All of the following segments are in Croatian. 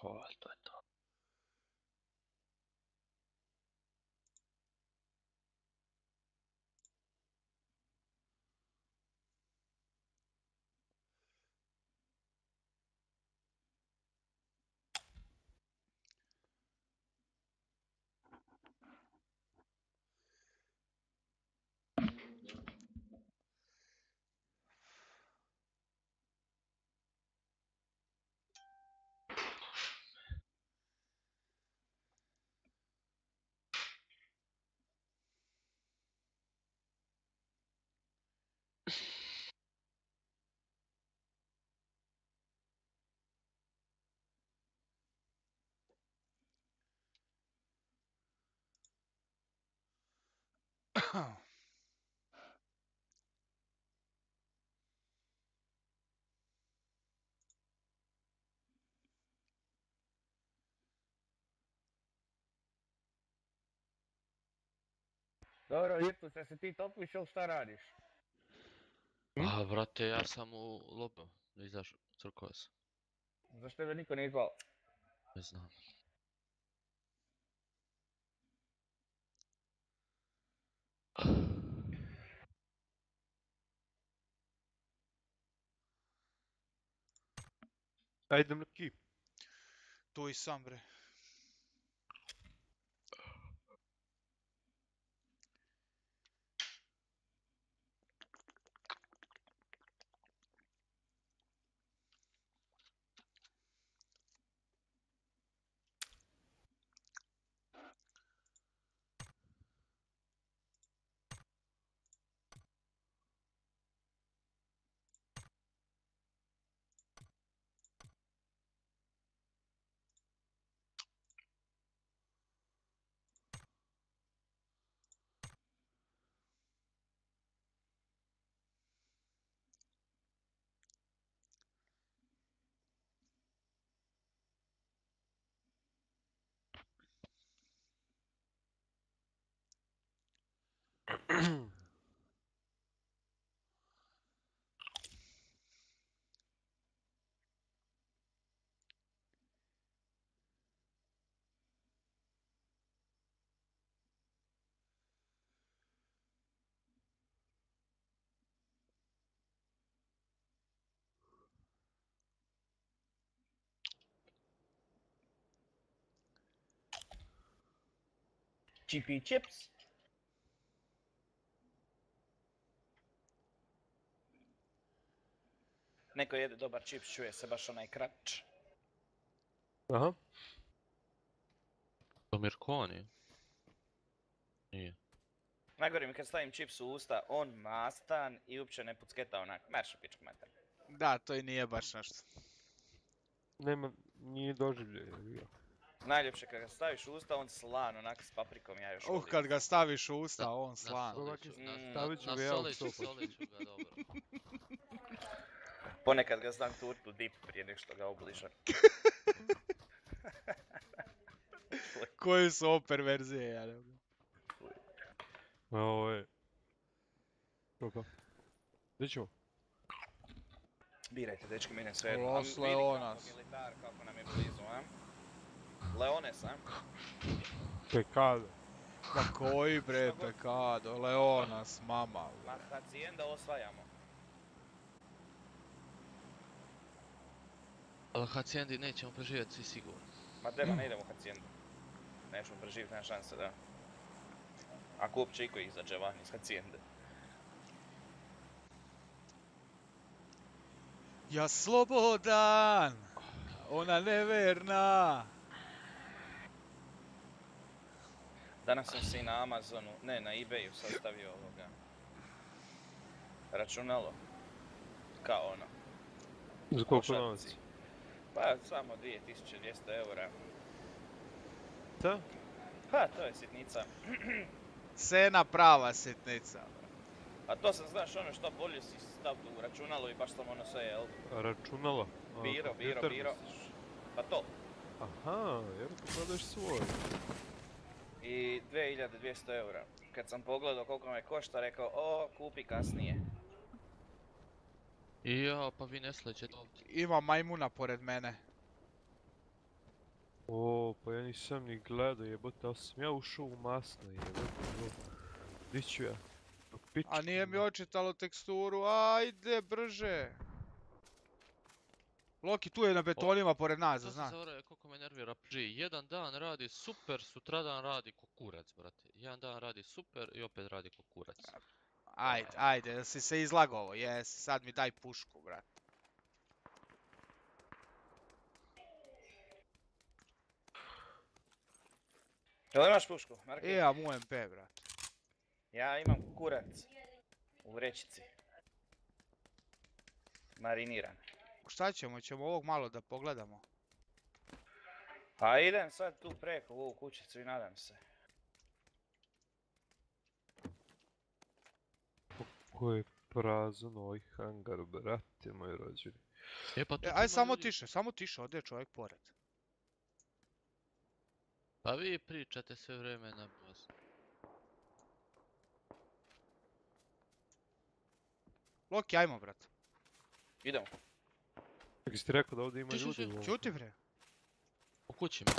To je to. Dobro, Virtus, se ti topiš ili šta radiš? A, brate, ja sam u lobu. Izašao, crkao sam. Zašto tebe niko nije zvao? Ne znam. Ajde mrki. Tu i sam, bre. Chippy chips? Neko jede dobar čips, čuje se baš onaj krač. Aha. To Mirkoni? Nije. Najgore mi kad stavim čips u usta, on mastan i uopće ne pucketa onak. Marš u pičku mater. Da, to i nije baš nešto. Nema, nije doživljaj. Ja. Najljepše kad ga staviš u usta, on slan onak s paprikom, ja još volim. Kad ga staviš u usta, on slan. Stavit ću ga ja u sopu. Nasolit ću ga, dobro. Ponekad ga znam turtu dip prije nek što ga obližam. Koje su ovo perverzije, ja ne znam. Ovo je... Kako? Gdje ćemo? Birajte, dečki, mene sve Los Leonas. Militar, kako nam je blizu, a? Leones, a? Pekado. Pa koji bre pekado, Leonas, mama. Ma Hacienda osvajamo. Ali Haciendi nećemo preživjeti svi sigurno. Ma deba, ne idemo u Haciendu. Nećemo preživjeti, nema šanse, da. Ako uopće iko izađe van iz Hacijende. Ja slobodan, ona neverna. Danas sam si na Amazonu, ne, na eBayu sastavio ovoga. Računalo. Kao ono. Za koliko Košarci. novaca? Pa samo 2200 eura. Da? Pa, to je sitnica. Sena prava sitnica. A to sam, znaš, ono što bolje si staviti u računalo i baš sam ono sve, jel? Računalo? A, Biro. kompjuter misliš? Pa to. Aha, jer ti prodaš svoj. I 2200 eura. Kad sam pogledao koliko me košta, rekao, o, kupi kasnije. I ja, pa vi ne slećete ovdje. Ima majmuna pored mene. O, pa ja nisam ni gledao jebote, ali sam ja ušao u masno jebote. Di ću ja? U pičku. A nije mi očitalo teksturu, ajde brže. Loki tu je na betonima pored nas, To da se zna. zaboravio koliko me nervira PG. Jedan dan radi super, sutradan radi ko kurac, brate. Jedan dan radi super i opet radi ko kurac. Ajde, da si se izlagovo, jesi, sad mi daj pušku, brat. Jel imaš pušku, Marki? Imam UMP, brat. Ja imam kurac. U vrećici. Mariniran. Šta ćemo? Ćemo ovog malo da pogledamo. Pa idem sad tu preko u ovu kućicu i nadam se. Ko je prazan ovaj hangar, brate moj rođeni. E pa tu Aj ima ljudi. samo tiše, ode čovjek pored. Pa vi pričate sve vrijeme na vas. Loki, ajmo, brat. Idemo. Kako si ti rekao da ovdje ima Ti si- ljudi u ovom? Čuti, bre. U kući mi.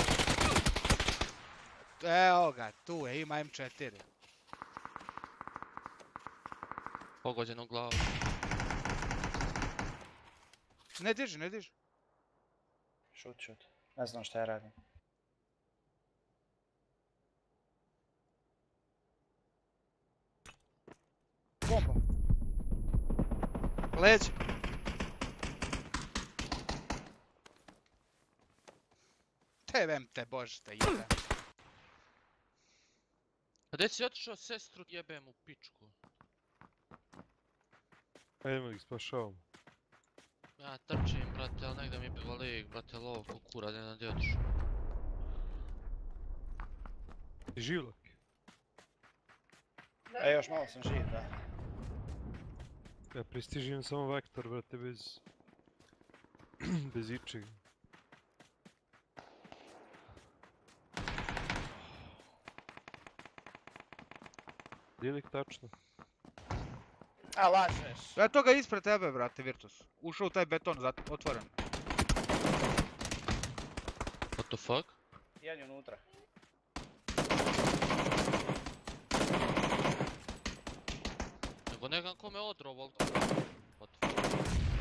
Evo ga, tu je, ima M4. Pogođen u glavu. Ne diži, ne diži. Šut. Ne znam šta ja radim. Bomba. Leđe. Tevem te, bože te jebe. A gdje si otišao sestru jebem u pičku? Ajmo ih spašavamo. Ja trčim, brate, ali negdje mi biva lijek, brate, lov ko kura, ne znam gdje otišao. Ti živ Loki? Još malo sam živ, da. Ja pristižem samo vektor, brate, bez... bez ičega. Gdje lik tačno? A, lažeš. Ja toga ispred tebe, brate, Virtus. Ušao u taj beton, otvoren. What the fuck? Jedan je unutra. Nego nekam kome odro, volko. What the fuck?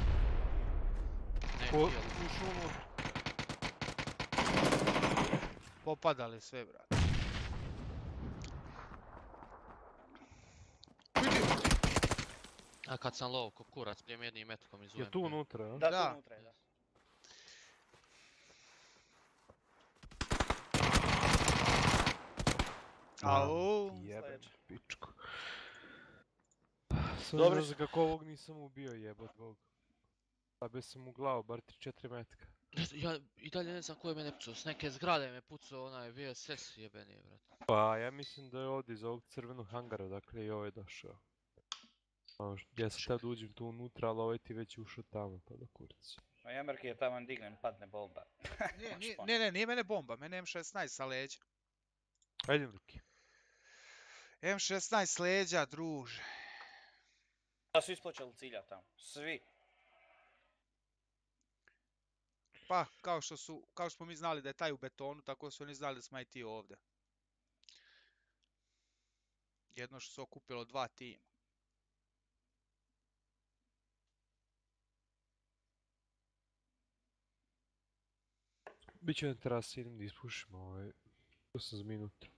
Ne, Ko... kill. Ušao unutra. Popadali sve, brate. Vidi! A kad sam lov ko kurac, prijem jednim metkom iz UMP. Je tu unutra, a? Da, Da. tu unutra je, da. Au. Jebem Sljedeće. pičku. Sad Dobro. ne znam kako ovog nisam ubio jebat Bog. Zabio sam u glavu, bar 3-4 metka. Ja i dalje ne znam ko je mene pucao, s neke zgrade me pucao onaj VSS jebeni, brate. Pa ja mislim da je ovdje iz ovog crvenog hangara, dakle i ovaj došao. Ja sam tad uđem tu unutra, ali ovaj ti već ušao tamo, pa da kurac. Ma Jamerki je tamo dignem, padne bomba. Nije mene bomba, mene M16 sa leđa. Ajde Luki. M16 s leđa, druže. Da su ispočeli cilja tamo. Svi. Pa, kao što smo mi znali da je taj u betonu, tako su oni znali da smo i ti ovdje. Jedno što se okupilo dva tima. Biće na terasi, idem da ispušimo ovaj... Tu sam za minutu.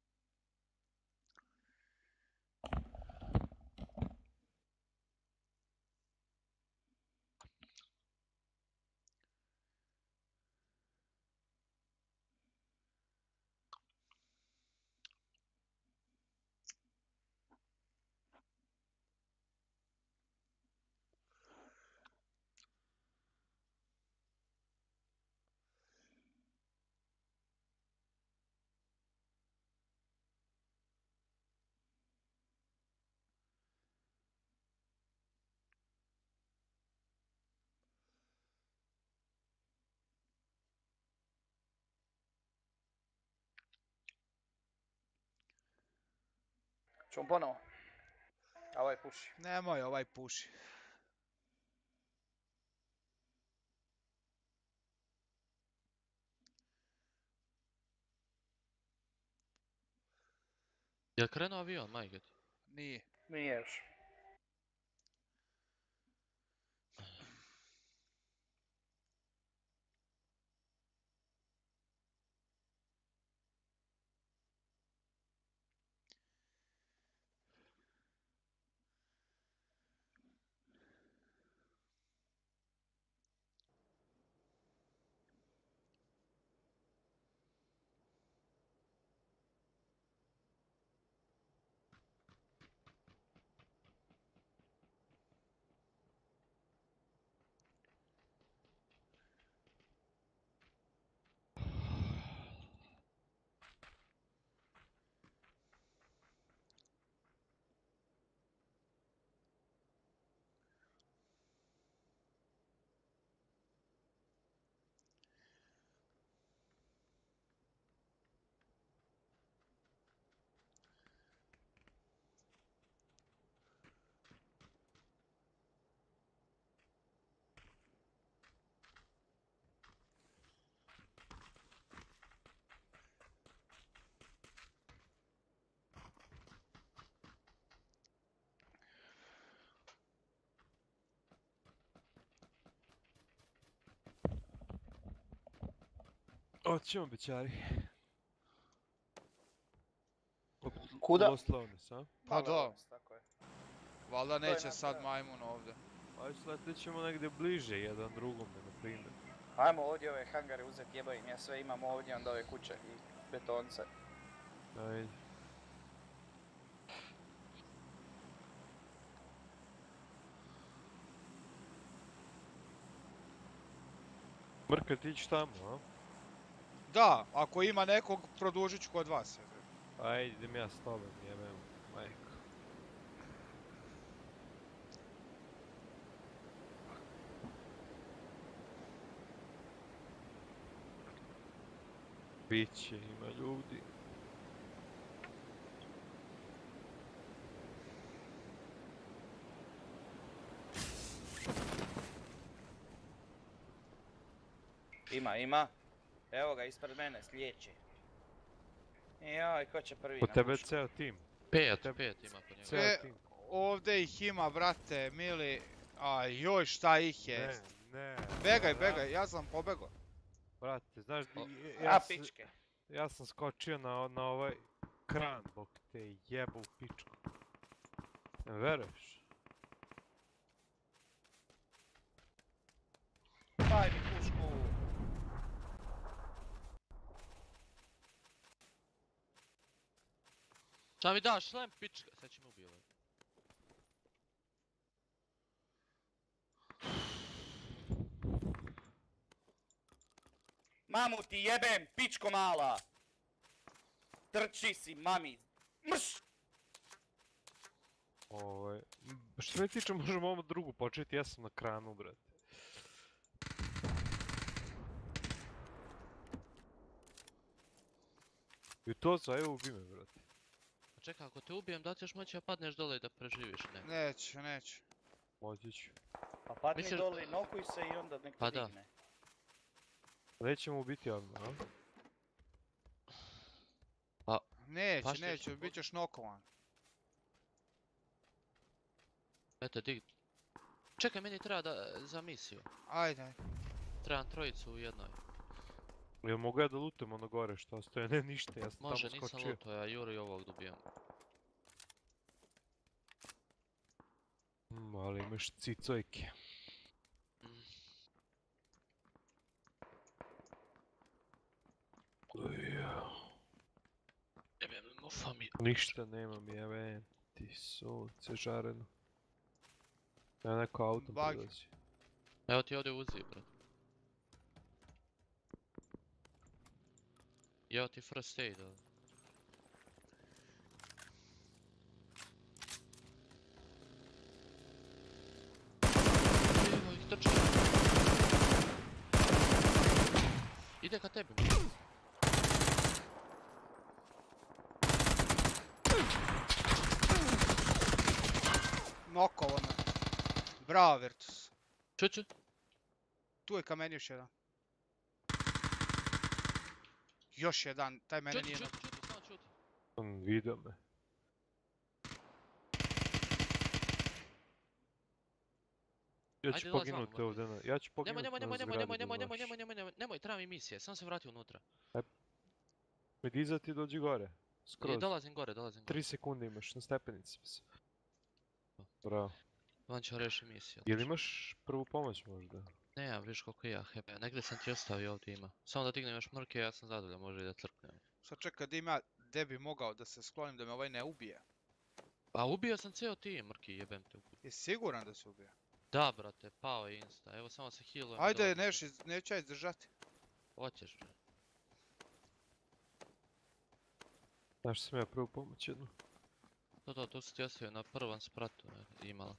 Čemo ponovo. A ovaj puši. Nemoj, ovaj puši. Jel krenuo avion, majke ti? Nije. Nije još. Oćemo, bećari. Opet Kuda? Loslovnis, a? Pa da, Tako je. valjda To je neće naš sad plan. majmun ovdje. Ajde, sletit ćemo negdje bliže jedan drugome, na primjer. Ajmo ovdje ove hangare uzeti, jebavim, ja sve imam ovdje, onda ove kuće i betonce. Ajde. Mrka, ti ići tamo, a? Da, ako ima nekog, produžit ću kod vas. Ajde, idem ja s tobom, jebem, majko. Biće, ima ljudi. Ima. Evo ga ispred mene, sljedeći. Joj, ko će prvi Po na tebe pušku? ceo tim. Pet Tebe- ima po njega. Ceo E, tim. Ovdje ih ima, brate, mili. Aj, joj, šta ih je. Ne. Begaj, begaj, ja sam pobegao. Brate, znaš, O. A, pičke. ja sam skočio na ovaj kran, bok te jeba u pičku. Ne veruješ? Daj mi pušku. Šta mi daš šlem, pička? Sad će me ubije ovaj. Mamu ti jebem, pičko mala. Trči si, mami. Mrš! Što se tiče, možemo ovo drugu početi, ja sam na kranu, brate. I to za evo ubi me, brate. A čekaj, ako te ubijem, da li ćeš moći da padneš dole i da preživiš? Ne. Neće. Moći ću. Pa padni Misliš- dole, nokuj se i onda nek te Pa da. digne. Nećemo ubiti odmah, a? Neće, Pa šta neće, ćemo? bit ćeš nokovan. Eto, dig. Čekaj, meni treba za misiju. Ajde. Trebam trojicu u jednoj. Jel mogu ja da lutem ono gore što ostaje? Ne, ništa, ja sam Može, tamo nisam skočio. luto, ja Juri ovog dobijam. Ali imaš cicojke. Mm. Jebem, mufa mi. Ništa nemam, jebem ti sunce žareno. Ja neko auto Bug. prilazi. Evo ti ovdje uzi, brat. I evo ti first aid ovdje. Evo ih trči. Ide ka tebi. Nokovo me. Bravo, Virtus. Čuću. Tu je kamen još jedan. Još jedan, taj mene Čuti, nije čuti, nokovo. čuti, samo čuti. On vidio me. Ja ću Ajde, dolazi poginuti vamo, ovdje, ja ću Nemoj, poginuti na zgradi da znaš. nemoj, treba mi misije, samo se vrati unutra. Me dizati i dođi gore. I Skroz. dolazim gore. 3 sekunde imaš na stepenici. Bravo. On će reši misiju. Jel imaš prvu pomoć možda? Nemam, viš koliko ja hebe. Negdje sam ti ostavio, ovdje ima. Samo da dignem još mrke, ja sam zadovoljan, može i da crknem. Sad čekaj, gdje bi mogao da se sklonim da me ovaj ne ubije? A ubio sam cijel tim, mrki, jebem te. Jesi siguran da se ubije? Da, brate, pao je insta. Evo samo se healujem. i Ajde, dolazim. neću ja izdržati. Hoćeš, bre. Znaš sam ja prvu pomoć jednu. Tu sam ti ostavio na prvom spratu, imala.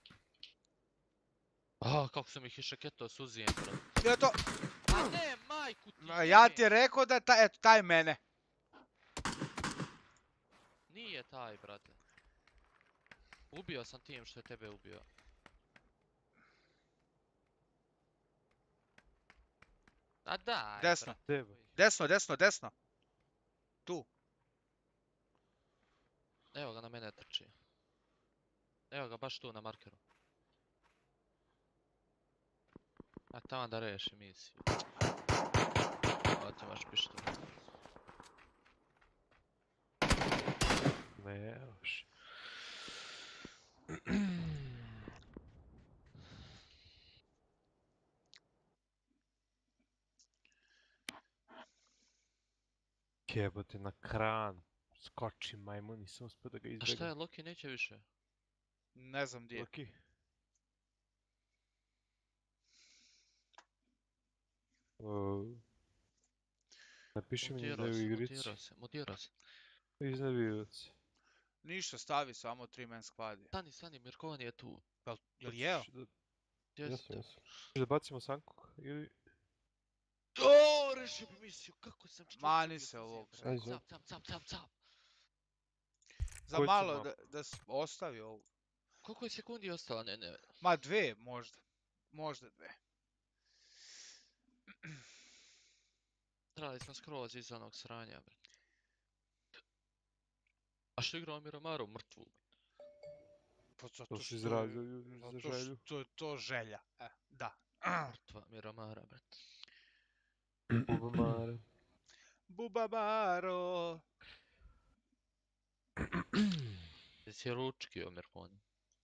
A, kako sam ih išaketo suzijem, brate. Je to... A ne, majku ti! Ja ti je rekao da eto, taj mene. Nije taj, brate. Ubio sam tim što je tebe ubio. A daj, Desno. brate. Desno. Tu. Evo ga, na mene trči. Evo ga, baš tu na markeru. A tamo da reši misiju. Ovo ti imaš pištolj. Ne, još. Jebote na kran. Skoči majmun, nisam uspio da ga A izbjegam. šta je, Loki neće više? Ne znam gdje je. Loki. Napiši mi da je u igrici. Mutirao se. Iznevio se. Ništa, stavi samo 3-man squad. Stani, Mirkovan je tu. Jel jeo? Jeste. Jesam. Da bacimo Sankog ili... O, rešio bi misiju, kako sam čuo. Mani se ovog. Ajde. Cap. Za Koji malo ćemo? da ostavi ovo. Koliko je sekundi ostalo? Ne. Ma 2 možda. Možda 2. Trebali smo skroz iz onog sranja, bre. A što igrao Miramaru mrtvu? Pa To zato su što... izrazili za Zato želju. što je to želja. Da. Mrtva Miramara, bre. Bubamare. Bubabaro. Jesi je ručki o Mirkonu?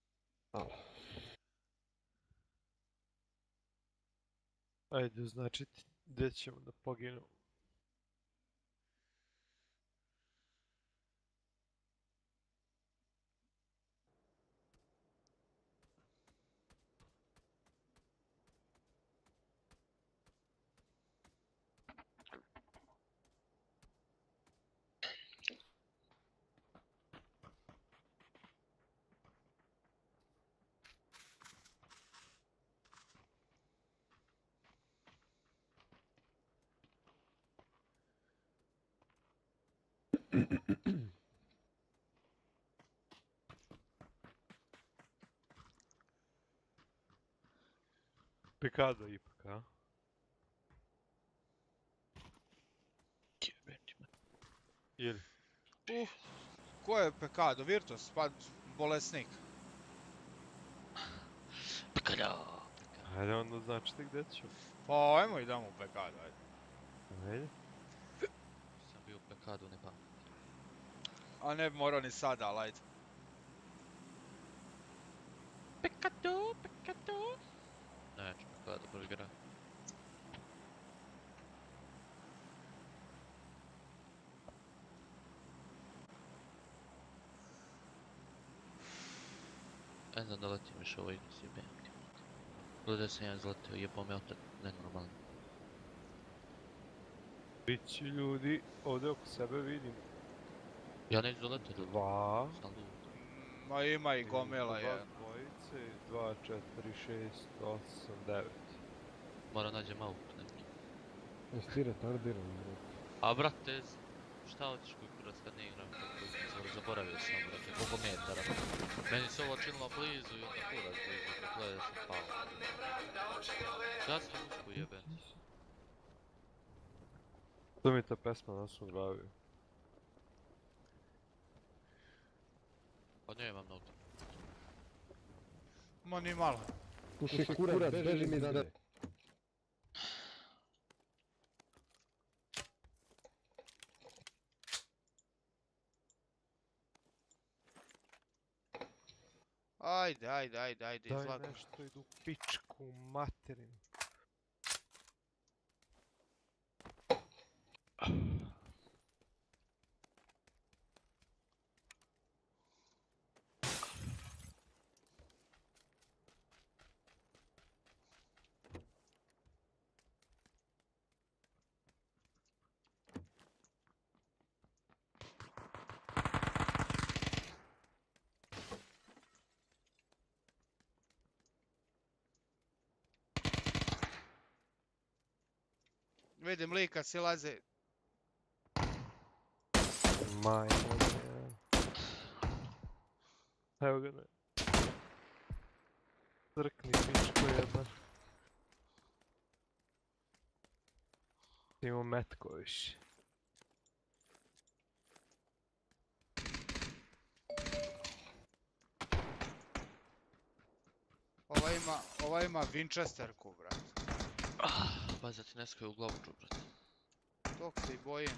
Ajde, znači gdje ćemo da poginu. Pekado ipak, a? Ili? Ko je Pekado? Virtus? Pa bolesnik. Pekada! Ajde onda značite gdje ćemo. Pa ajmo idemo u Pekado, ajde. Ajde. Sam bio u Pekadu, ne pa. A ne bi morao ni sada, ali ajde. Pekado! Neću Pekadu prvi igra. Ne znam da letim više ovo igru s jebemke. Gledaj sam ja izletio, jebao me otak, nenormalno. Bići ljudi, ovdje oko sebe vidim. Ja neću doletio do Dva. sam lud. Ma ima i gomila je. Dvojice, 2, 4, 6, 8, 9. Moram nađem auto neki. Jesi ti retardiran? A brate, šta hoćeš koji kurac kad ne igram kako zaboravio sam brate, koliko metara. Meni se ovo činilo blizu i onda kurac blizu, kako je da sam pao. Sad sam usku jeben. To mi je ta pesma nas u glavi. Pa nemam mnogo. Ma ni malo. Puši kurac, beži mi zade. Ajde, Daj izlagno. nešto, idu u pičku materinu. Vidim lika silaze. Majmo je. Evo ga ne. Zrkni pičko jedna. Imamo metko više. Ova ima Winchesterku, brat. Baza ti nesko je u glavu ču, brate. Tog se i bojim.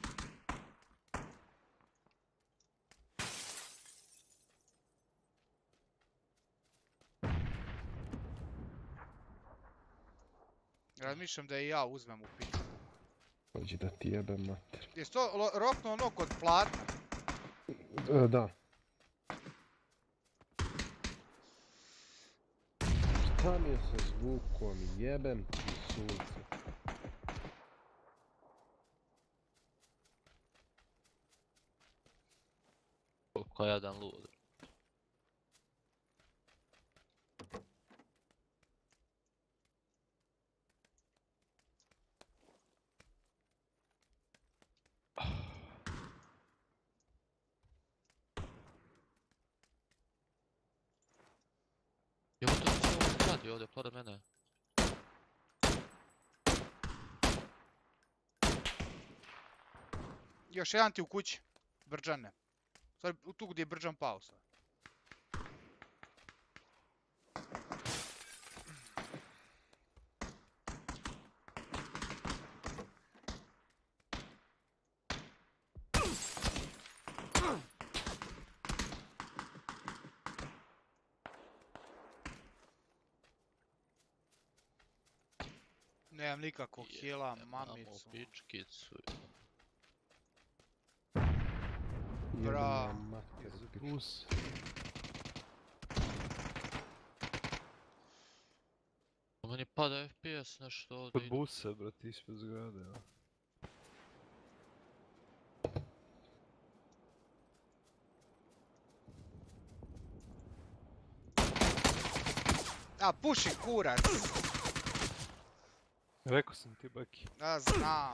Razmišljam da i ja uzmem u pičku. Hođi da ti jebem mater. Jesi to roknuo ono kod plata? Da. Šta mi je sa zvukom, jebem ti sunce. Ko jedan lud. Evo to se ovo zgradi ovdje, pored mene. Još jedan ti u kući. Brđane. Sad tu gdje je Brđan pao sad. Nemam nikakvog hila, mamicu. Imamo pičkicu. Bra. Jebem mater, pičku. Bus. Meni pada FPS nešto ovdje. Kod ide. busa, brate, ispred zgrade, ja. A, puši kurac! Rekao sam ti, Baki. Da, znam.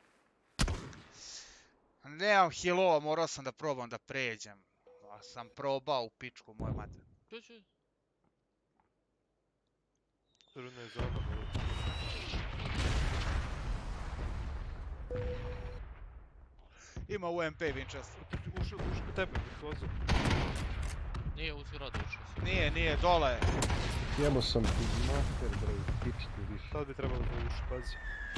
Nemam hilova, morao sam da probam da pređem. A sam probao u pičku moj mater. Čući? Crvena je zona, brate. Ima UMP Winchester. Ušao kod tebe, Kozo. Nije u zgradu ušao si. Nije, dole. Jebo sam ti mater, bre, pičku više. Sad bi trebalo da uši, pazi.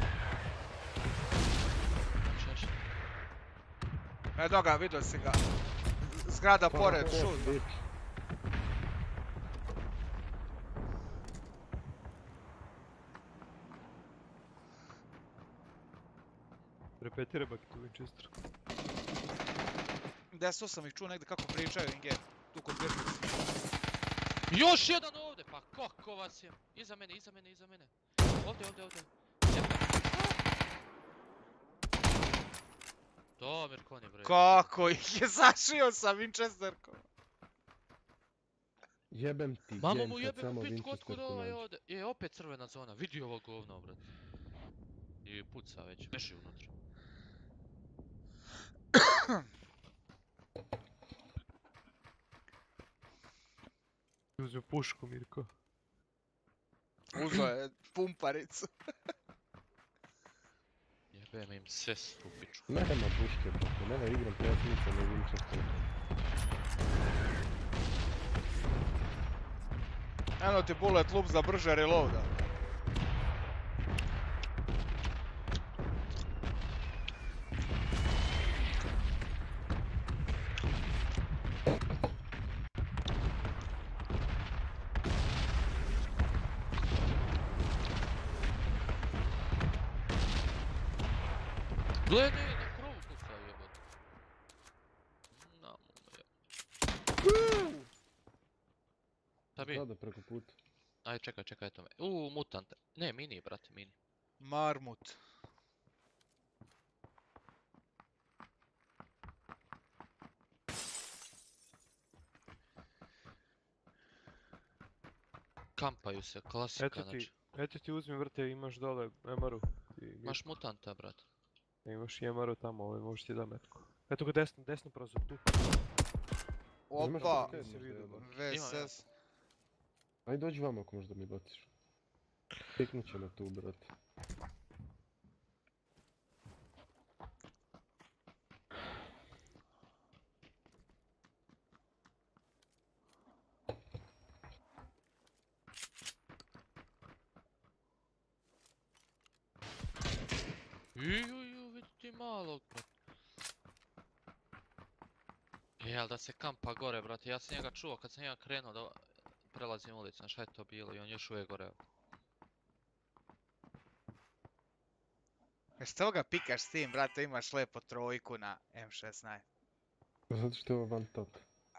Češ. Edo ga, vidio si ga. Zgrada pored, šut. Bitch. Repetira Baki tu Winchester. Desno sam ih čuo negdje kako pričaju Inger. Tu kod Birkic. Još jedan ovdje, pa kako vas je? Iza mene. Ovdje. Jebe. To Mirkoni bre. Kako ih je zašio sa Winchesterkom. Jebem ti Mamo gen mu kad jebe samo u pičku otkud Winchesterku ovaj nađe. ovdje. Je opet crvena zona, vidi ovo govno brate. I puca već, beži unutra. Uzme pušku, Mirko. Uzo je pumparicu. Jebem im sve u pičku. Nema puške, brate, nema igram prijateljica na Winchesteru. Eno ti bullet loop za brže reloada. Gle, ne, na krovu kuca jebot. Namo je. Šta bi? Zgrada preko puta. Aj, čekaj to me. Mutante. Ne, mini, brate, mini. Marmut. Kampaju se, klasika, znači. Eto ti uzmi vrte, imaš dole Emaru. Imaš mutanta, brate. Imaš i Emaru tamo, možeš ti da metku. Eto ga desno prozor, tu. Opa, Nisi vidio baš. VSS. Ajde dođi vamo ako možda mi baciš. Piknut će me tu, brate. Vidi ti malog, brate. Jel da se kampa gore, brate, ja sam njega čuo kad sam ja krenuo da prelazim ulicu, znaš šta je to bilo i on još uvijek gore. Što ga pikaš s tim, brate, imaš lepo trojku na M16. Zato što je ovo van top.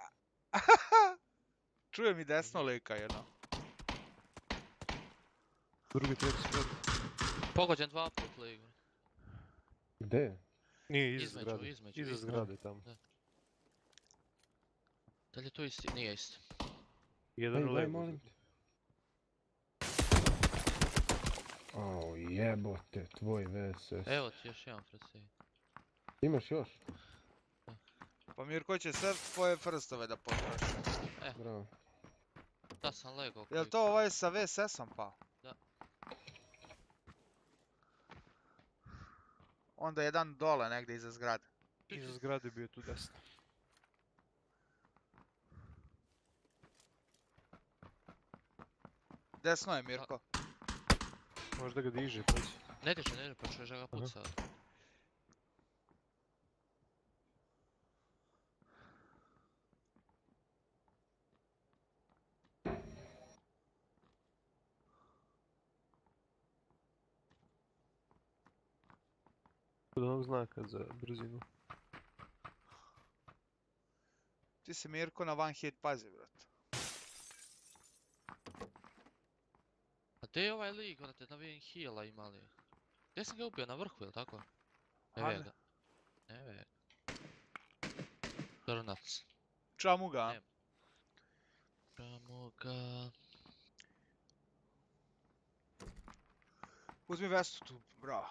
Čujem i desno lika jedno. Drugi, treći sklad. Pogođen 2 put ligu. Gde je? Nije iza Između, zgrade. između, Iza između. zgrade tamo. Da li je to isti? Nije isti. Jedan u Daj, levu. molim te. Au, jebote, tvoj VSS. Evo ti još jedan pred sebi. Imaš još? Pa Mirko će sve tvoje frstove da potroši. Bravo. Da sam lego. Jel to ovaj sa VSS-om pa? Da. Onda jedan dole negdje iza zgrade. Iza zgrade bio tu desno. Desno je Mirko. Možda ga diže, pazi. Ne diže, pa čuješ da ga puca. Kod onog znaka za brzinu. Ti si Mirko na one hit, pazi brate. A gdje je ovaj lik, brate, da vidim heala imali? Gdje sam ga ubio, na vrhu, jel tako? Evo Ane. ga. Evo ga. Drnac. Čamu ga? Ne. Čamo ga... Uzmi vestu tu, bravo.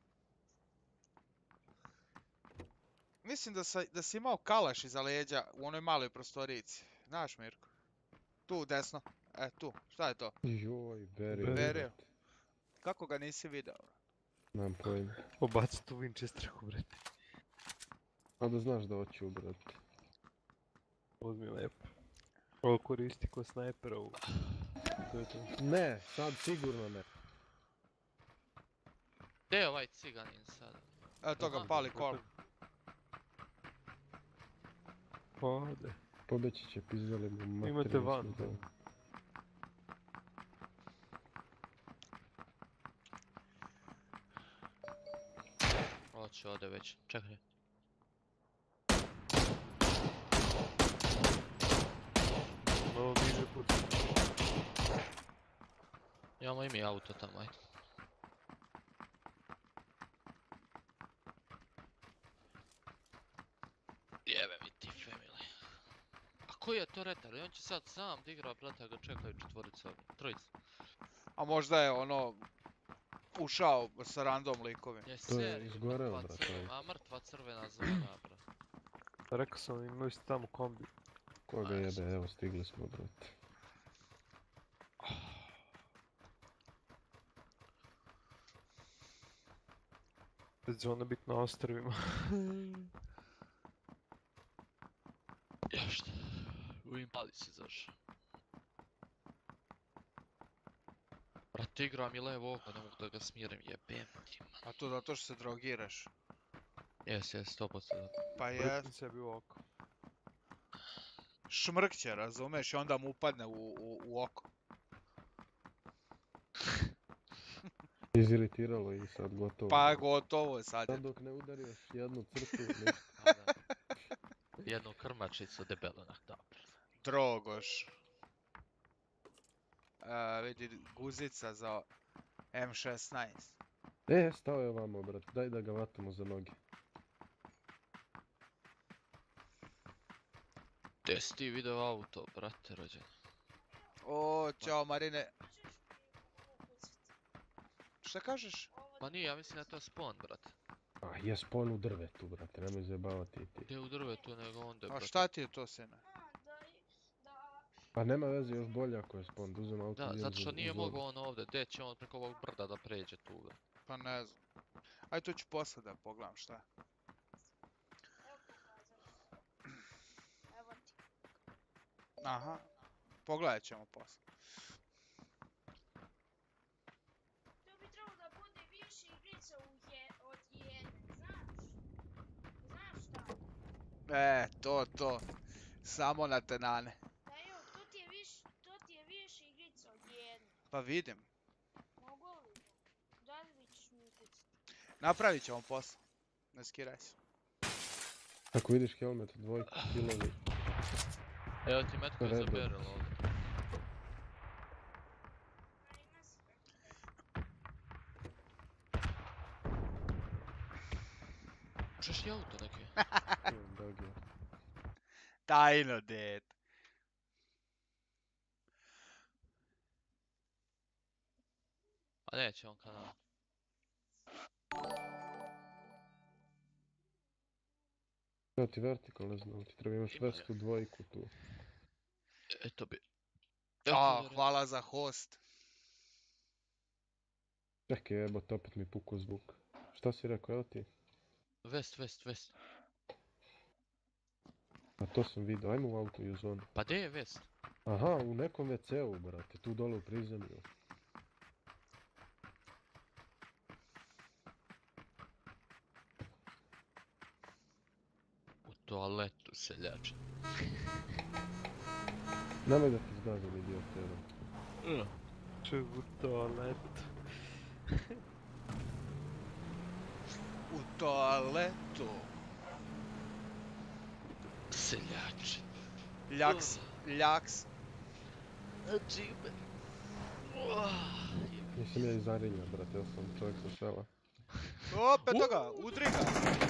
Mislim da si imao kalaš iza leđa u onoj maloj prostorici. Znaš Mirko? Tu, desno. Tu, šta je to? Joj, beri. Berio. Kako ga nisi video? Nemam pojma. Obaci tu Winchesteru, brate. A da znaš da hoću, brate. Uzmi lepo. Ovo koristi ko snajpera u... To je to. Ne, sad sigurno ne. Gdje je ovaj ciganin sad? Evo to ga Aha. pali kol. Ode. Pobeći će, pizdali mu materiju. Imate van. smo dali. Hoće ode već, čekaj. Malo niže puca. Imamo i mi auto tamo, ajde. Jebe mi ti family. A koji je to retar? On će sad sam da igra, brate, ga čekaju četvorica, trojica. A možda je ono ušao sa random likovima. Je To je seri, izgoreo, mrtva brate, crvena, a mrtva crvena zona, bra. Rekao sam, imali ste tamo kombi. Koga jebe, evo stigli smo, brate. Bez zona bit na ostrvima. Ja šta? U impali si zašao. Brate, igra mi levo oko, ne mogu da ga smirim, jebem ti. A to zato što se drogiraš. Jes, 100%. Pa je, Brkni sebi u oko. šmrkće, razumeš, i onda mu upadne u oko. Iziritiralo i sad gotovo. Pa gotovo sad je. Sad dok ne udari još jednu crtu, ništa. A da. Jednu krmačicu debelo na dobro. Drogoš. Vidi, guzica za M16. Stao je ovamo, brat. Daj da ga vatamo za noge. Gdje si ti video auto, brate, rođen? O, ćao Marine. Šta kažeš? Ma nije, ja mislim da je to spawn, brate. A, je spawn u drvetu, brate. Nemoj zajebavati i ti. Gdje u drvetu nego onda, A brate. šta ti je to, sine? Pa nema veze, još bolje ako je spawn. Da uzem auto. Da, idem zato što za- nije u zoru. mogao on ovdje, gdje će on preko ovog brda da pređe tu, brate. Pa ne znam. Aj, to ću posle da pogledam šta je. Aha. Pogledat ćemo posle. To bi trebalo da bude više igrica od jedne, znaš? Znaš šta? To. Samo na tenane. Da jo, to ti je više igrica od jedne. Pa vidim. Mogu li? Da li ćeš mi ukucati? Napravit ćemo posle. Ne skiraj se. Ako vidiš helmet, dvojku, kilovi. Evo ti metko je za Redu. barrel ovdje. Češ ti auto neki? Imam dogija. Tajno, ded. A neće on kanal. Evo ti vertikal, ne znam, ti treba imaš Ima je. vestu dvojku tu. Eto bi. Hvala za host. Čekaj, jebote, opet mi puku zvuk. Šta si rekao, evo ti? Vest. A to sam vidio, ajmo u auto i u zonu. Pa gdje je vest? Aha, u nekom WC-u, brate, tu dole u prizemlju. U toaletu seljače. Nemoj da ti zgazam, idiot, jedan. Čeg u toaletu. U toaletu. Seljače. Ljaks. Džibe. Nisam ja iz Arilja, brate, ja sam čovjek sa sela. Opet toga, udri ga.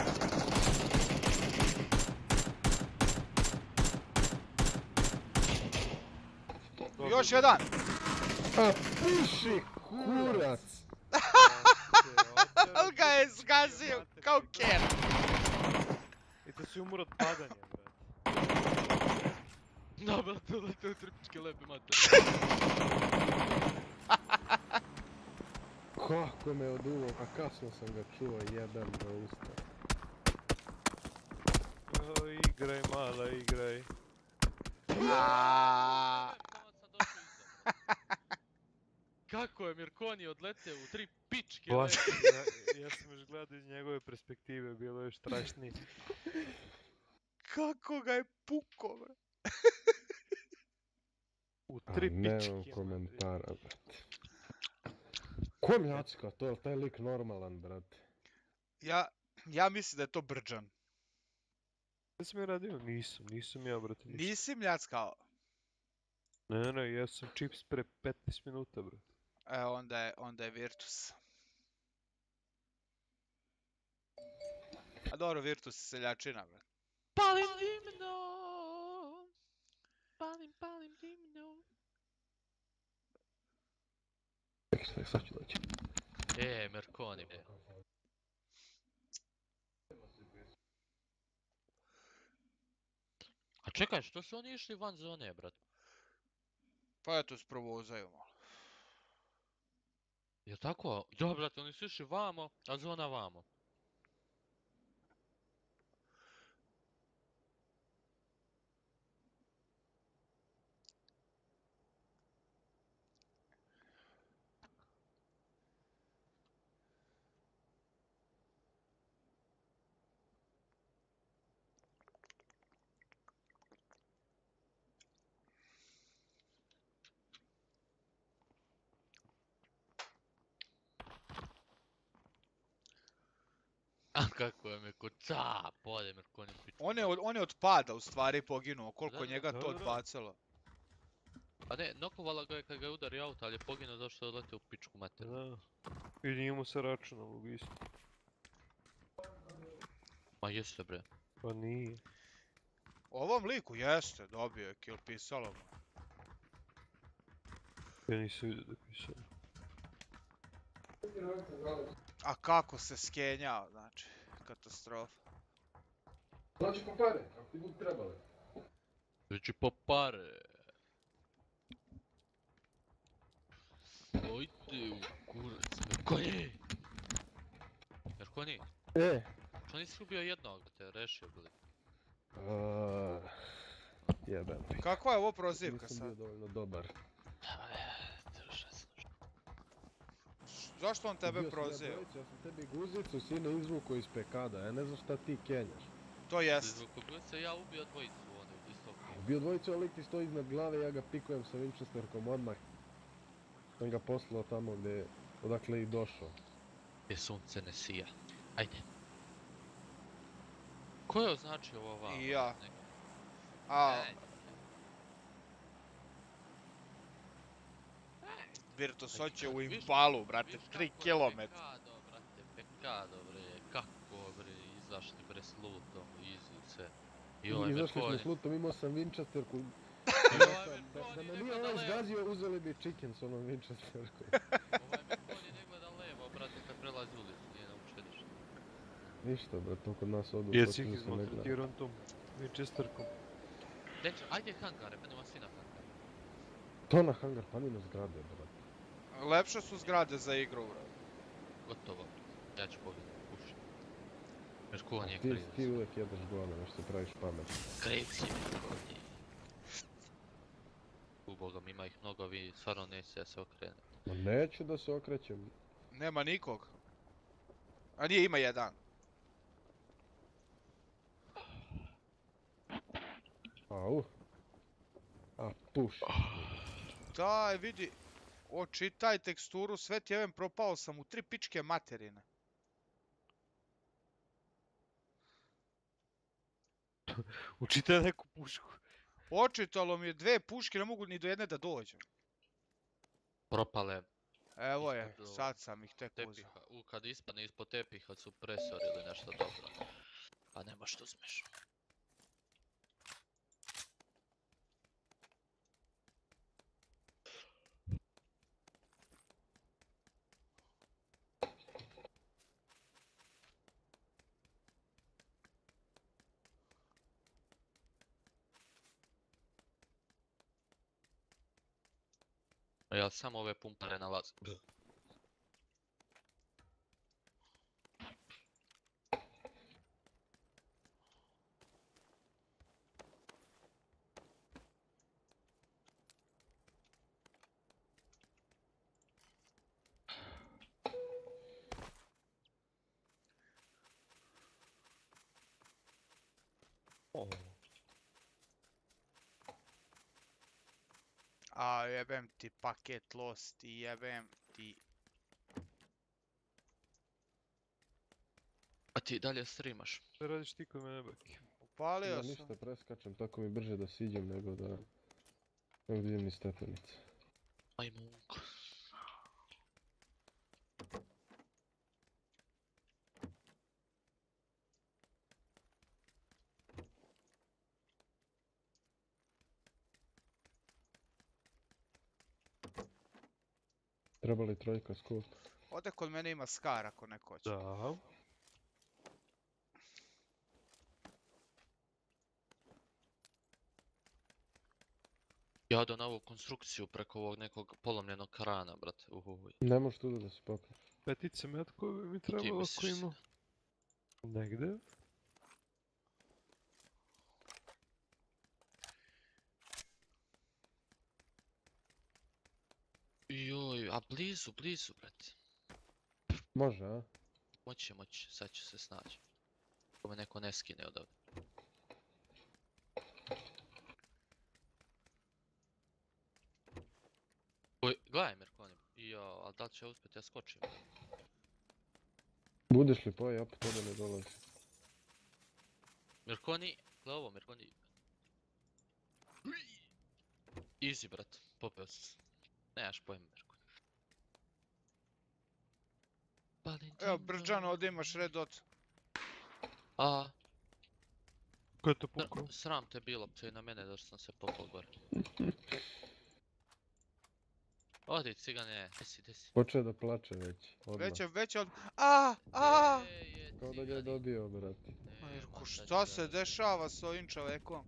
Još jedan. A, piši, kurac! Ali ga je zgazio kao ker. I to si umro od padanja, brate. Da, brate, lete u tripičke lepe mate. Kako me oduvo, a kasno sam ga čuo, jebem ga usta. O, igraj, mala, igraj. Aaaa. Kako je Mirkoni odleteo u tri pičke Baš, lepe? ja sam još gledao iz njegove perspektive, bilo je još strašnije. Kako ga je puko, bre. U A tri nemam pičke. komentara, brate. Ko mljacka, to je taj lik normalan, brate. Ja mislim da je to Brđan. Šta sam ja radio? Nisam ja, brate, ništa. Nisi mljackao. Ne, ja sam čips pre 15 minuta, brate. Onda je Virtus. A dobro, Virtus je seljačina, bre. Palim dimno! Palim dimno! Čekaj, sad ću doći. Mirkoni, bre. A čekaj, što su oni išli van zone, brat? Pa eto, sprovozaju malo. Je tako? Da, brate, oni su išli vamo, a zona vamo. A kako je Mirko, pode Mirko, ne piču. On je od pada u stvari poginuo, koliko Da, da, njega da, to da, da. odbacilo. Pa ne, nokovala ga je kad ga je udario auto, ali je poginuo zato što je odletio u pičku materiju. Da. I nije mu se računalo isto. Ma jeste bre. Pa nije. Ovom liku jeste, dobio je kill, pisalo mu. Ja nisam vidio da pisao. A kako se skenjao, znači, katastrofa. Znači po pare, ako ti budu trebali. Dođi po pare. Ojde u kurac, Mirkoni! Mirkoni, što nisi ubio jednog da te rešio bili? Jebem. Kakva je ovo prozivka Nisam bio sad? dovoljno dobar. Zašto on tebe Bio sam ja proziva? dvojica, ja sam tebi guzicu sine izvukao iz pekada, ja ne znam šta ti kenjaš. To jest. Zbog koga se ja ubio dvojicu oni u istoku. Bio dvojica, lik ti stoji iznad glave, ja ga pikujem sa Winchesterkom odmah. Sam ga poslao tamo gdje, odakle i došao. Gdje sunce ne sija. Ajde. Ko je označio ovo vama? I ja. Neko? A, Virtus hoće u Viš- Impalu, brate, Viš 3 kako je km. Pekado, brate, Pekado, bre, kako, bre, izašli, bre, s lutom, izi sve. Joj, Izašli smo Mirkoni. s lutom, imao sam Winchesterku. Joj, Da me Mirkoni, nije ne ovaj gleda levo. zgazio, uzeli bi chicken s onom Winchesterkom. Ovaj Mirkoni ne gleda levo, brate, kad prelazi ulicu, nije naučio ništa. Ništa, bro, to kod nas odu. Jesi ih točno se ne gleda. izmaltretirao tom Winchesterkom. Dečo, ajde hangare, meni vas svi na hangare. To na hangar panino zgrade, brate. Lepše su zgrade za igru, brate. Gotovo. Ja ću pobjediti, puši. Mirkoni je Ti kriv. uvijek jedeš govno, nešto praviš pamet. Kriv si Mirkoni. U Boga mi ima ih mnogo, vi stvarno nećete da se okrenete. Ma neću da se okrećem. Nema nikog. A nije, ima jedan. Au. A, puši. Daj, vidi. Očitaj teksturu, sve ti jevem propao sam u 3 pičke materine. Učitaj neku pušku. Očitalo mi je 2 puške, ne mogu ni do jedne da dođem. Propale Evo je, Ispod sad sam ih tek uzeo. tepiha. Kad ispadne ispod tepiha supresor ili nešto dobro. Pa nema što uzmeš. Ja samo ove pumpare nalazim. A jebem ti paket lost i jebem ti... A ti dalje streamaš? Šta radiš ti kod mene, Baki? Upalio Ja sam. ništa, preskačem, tako mi brže da siđem nego da idem ni stepenice. Majmunko. Treba li trojka skup? Ode kod mene ima Skar ako neko hoće. Da. Ja odem na ovu konstrukciju preko ovog nekog polomljenog krana, brate. Uhuj. Ne možeš tu da se popneš. Petice metko bi mi Ti trebalo misliš ako ima. Negde? Joj, a blizu, brate. Može, a? Moći, sad ću se snaći. Ako me neko ne skine odavde. Oj, gledaj Mirkoni. Jo, ali da li će uspjeti ja skočim? Budeš li pa ja po tebe ne dolazi. Mirkoni, gle ovo, Mirkoni. Easy, brat, popeo si se. Nemaš pojma, Mirkoni. Evo, Brđano, ovdje imaš red dot. A, Ko je to pukao? sram te bilo, to i na mene došao sam se popao gore. Odi, cigane, desi. Počeo da plače već, odmah. Već od... A! Kao da ga je dobio, brate. Mirko, šta se dešava s ovim čovekom?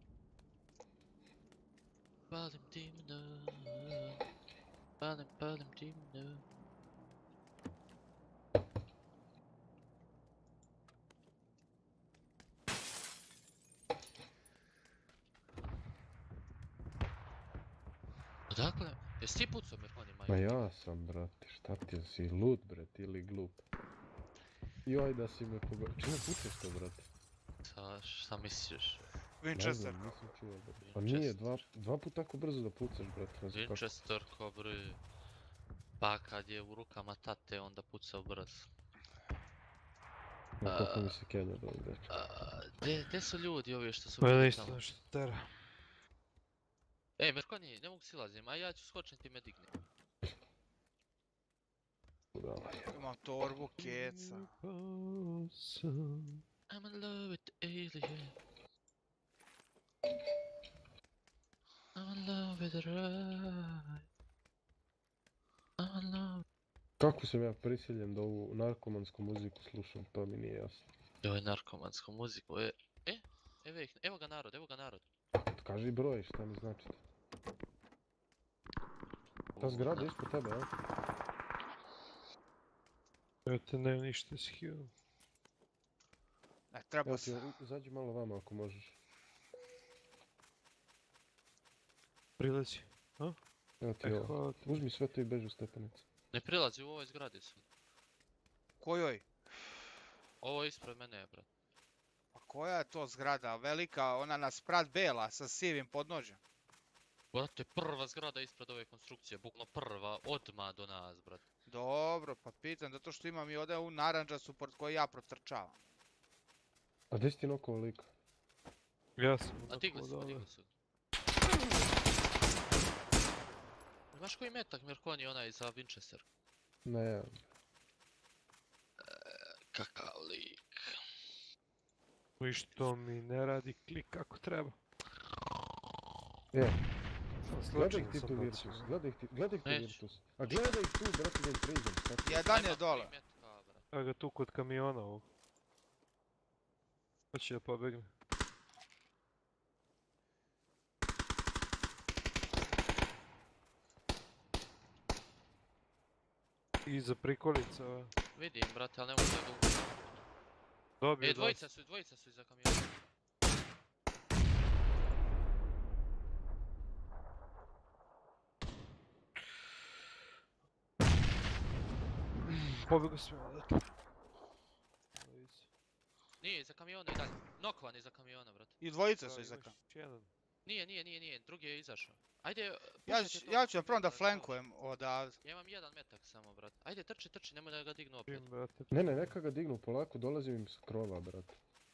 Palim dimno, palim dimno. Odakle? Jesi ti pucao Mirkoni Ma majke? ja sam, brate, šta ti si lud, brate, ili glup? Joj da si me pogodio. Čime pučeš to, brate? Šta misliš? Ne Winchester. znam, nisam čuo, brate. Pa nije, dva puta tako brzo da pucaš, brate, ne znam kako. Winchester ko bre. Pa kad je u rukama tate onda pucao brzo. Ma koliko mi se Kenja doli, dečko. Gdje su ljudi ovi što su Pa je bili isto tamo? nešto tera. Ej, Mirkoni, ne mogu silazim, a ja ću skočit i me digni. Budala je. Imam torbu, keca. I'm in love with the alien. I'm in love with the ride. I'm in love. Kako sam ja prisiljen da ovu narkomansku muziku slušam, to mi nije jasno. Joj, narkomansku muziku, evo ga narod. Kaži broj, šta mi znači to? Ta zgrada je ispod tebe, a? Ja te nemam ništa s healom. Ne, treba Evo se... ti, izađi malo vama ako možeš. Prilazi. Evo ti ovo. Hvala ti. Uzmi sve to i beži u stepenicu. Ne prilazi u ovoj zgradi su. Kojoj? Ovo je ispred mene je, brat. Pa koja je to zgrada? Velika, ona na sprat bela sa sivim podnožjem. Brate, prva zgrada ispred ove konstrukcije, bukno prva, odmah do nas, brat. Dobro, pa pitam, zato što imam i ovdje u naranđasu pored koje ja protrčavam. A gdje si ti nokovo lika? Ja sam A digli onako su, dole. digli su. Imaš koji metak, Mirkoni, onaj za Winchester? Ne, ja. Kakav lik. I što mi ne radi klik kako treba. Je, Sam gledaj slučajno ih ti sam tu bacio. Virtus, gledaj ih tu Neću. Virtus. A gledaj ih tu, brate, da im priđem. sad. Jedan Ima je dole. koji metka, brat. Evo ga tu kod kamiona ovog. Hoće da pobegne. Iza prikolica. Vidim, brate, ali ne mogu da ga uvijem. Dobio Dvojica su iza kamiona. Pobjegu sve odatle. Nije, iza kamiona i dalje. Nokovan iza kamiona, brate. I dvojice su Da, iza imaš ka. još jedan. Nije, drugi je izašao. Ajde, Ja ću prvo da flankujem odavde. Ja imam jedan metak samo, brate. Ajde, trči, nemoj da ga dignu opet. Čim, brate. Ne, neka ga dignu polako, dolazim im s krova, brate.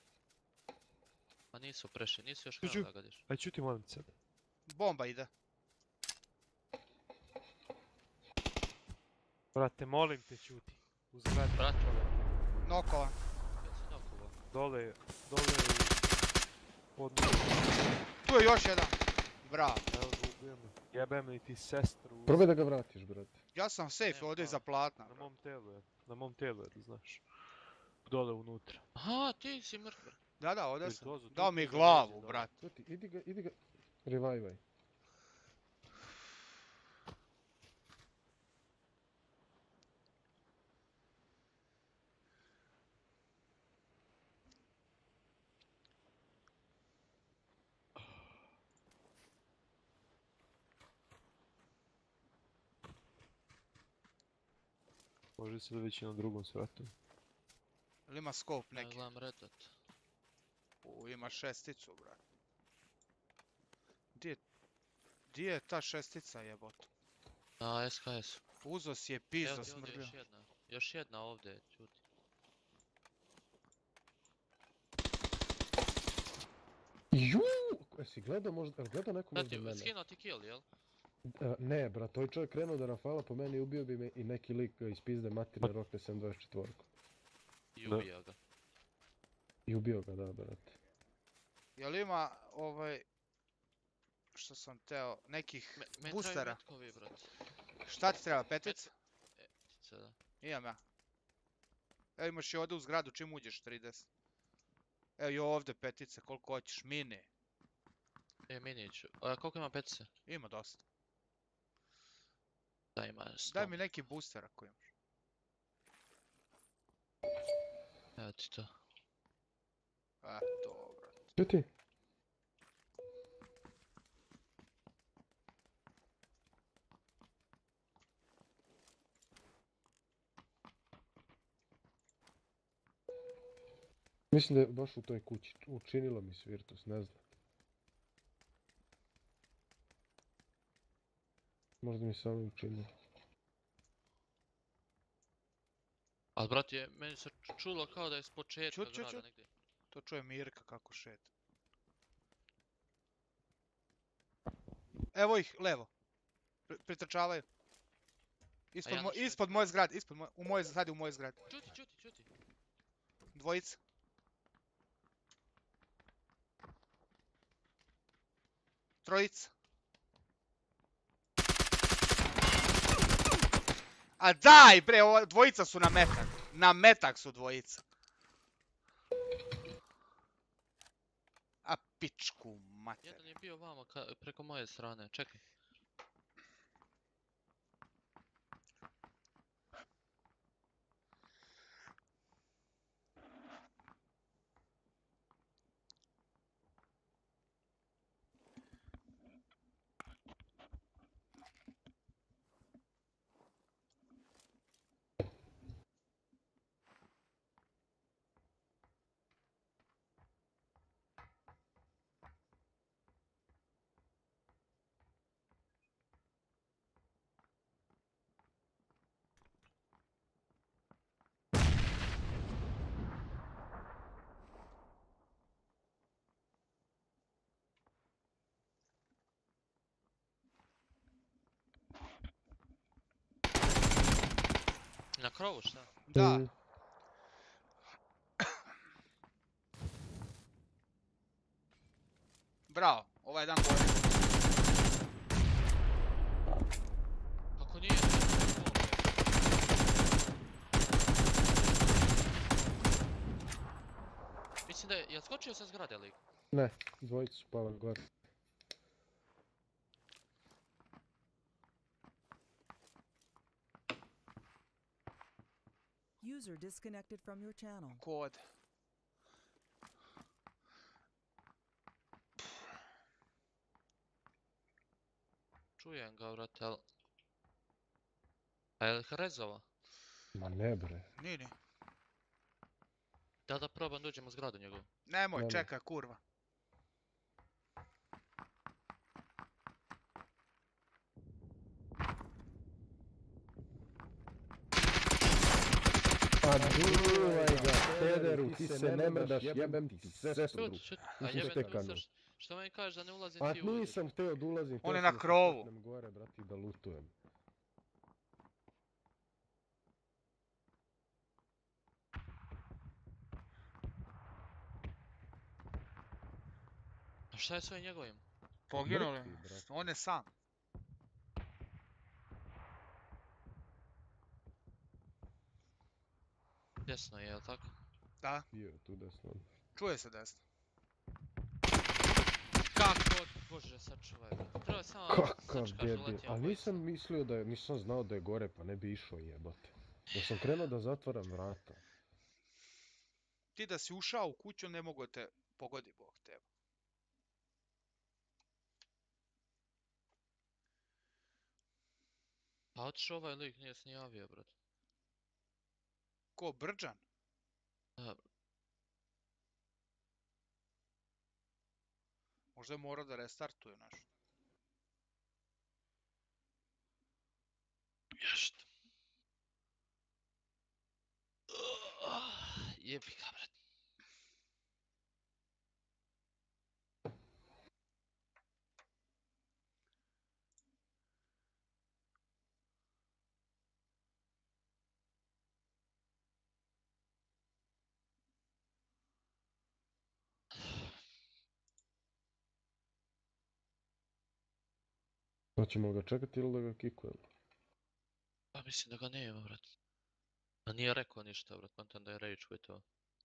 Pa nisu prešli, nisu još Ču, hrana da gadiš. Aj čuti molim te sad. Bomba ide. Brate, molim te čuti. U zgradi. Brate. Nokovan. Kad si nokovo? Dole pod Tu je još jedan. Bravo. Evo ga ubijem. Jebem li ti sestru. Probaj da ga vratiš, brate. Ja sam safe Nema ovdje pravo. iza platna. Na mom telu je. Na mom telu je, da znaš. Dole unutra. Aha, ti si mrtv. Da, ovdje sam. Dozu, tu Dao mi iza glavu, leđa, brat. To ti, idi ga, revivaj. Može se da već i na drugom svratu. Ili ima scope Ne neki? gledam redat. Ima šesticu, brat. Di je ta šestica, jebot? A, SKS. Uzo si je Evo pizdo ti ovdje smrdio. još jedna. Još jedna ovdje, čuti. Juuu! Jesi gledao možda, jel gledao neko možda Brati, mene? skinuo ti kill, jel? Ne, brat, ovaj čovjek krenuo da rafala po meni, ubio bi me i neki lik iz pizde materne rokne 724. I Da. ubija ga. I ubio ga, da, brate. Jel ima, što sam teo, nekih Me traju boostera? metkovi, brat. Šta ti treba, petica? Petica, da. Imam ja. Evo imaš i ovdje u zgradu, čim uđeš 30. Evo i ovdje petice, koliko hoćeš, mini. Miniću. A koliko ima petice? Ima dosta. Da, ima 100. Daj mi neki booster ako imaš. Evo ti to. To, brate. Što ti? Mislim da je baš u toj kući. Učinilo mi se Virtus, ne znam. Možda mi samo učinilo. Ali brat meni se čulo kao da je s početka Čut. grada negdje. To čuje Mirka kako šeta. Evo ih, levo. Pritrčavaju. Ispod moje zgrade, sad je u mojoj zgradi. Čuti. Dvojica. Trojica. A daj bre, dvojica su na metak. Na metak su dvojica. A pičku mater. Jedan je bio vama preko moje strane, čekaj. Na krovu šta? Da. Bravo, ovaj dan gore. Kako nije? Mislim da je skočio sa zgrade lik? Ne, dvojica su pala gore. User disconnected from your channel. Kod. Čujem ga, vrate, ali... A je li Hrezova? Ma ne bre. Nini. Da probam dođem u zgradu njegovu. Nemoj, čekaj, kurva. Pa duvaj ga, pederu, ti se ne mrdaš, jebem ti sestru. A Ti jebe ste te kanu. misliš, što meni kažeš da ne ulazim A ti uđeš. nisam htio da ulazim, On je htio na sam da se krovu. popnem gore, brati, da lutujem. A šta je s ovim njegovim? Poginuli. Mrtvi, brate. On je sam. Desno je, jel tako? Da, Bio je tu desno. čuje se desno. Kako? Bože, sačuvaj ga. Treba samo Kakav sačkaš debil, uletio a obojica. nisam mislio da je, nisam znao da je gore, pa ne bi išao jebate. Da sam krenuo da zatvaram vrata. Ti da si ušao u kuću, ne mogu te pogodi Bog tebe. A otišao ovaj lik, nije se ni javio, brat. Ko, Brđan? Da. Možda je morao da restartuje naš. Ješt. Jebi ga, brat. Hoćemo ga čekati ili da ga kikujemo? Pa mislim da ga nema, brat. A nije rekao ništa, brat, kontam da je rage quitao.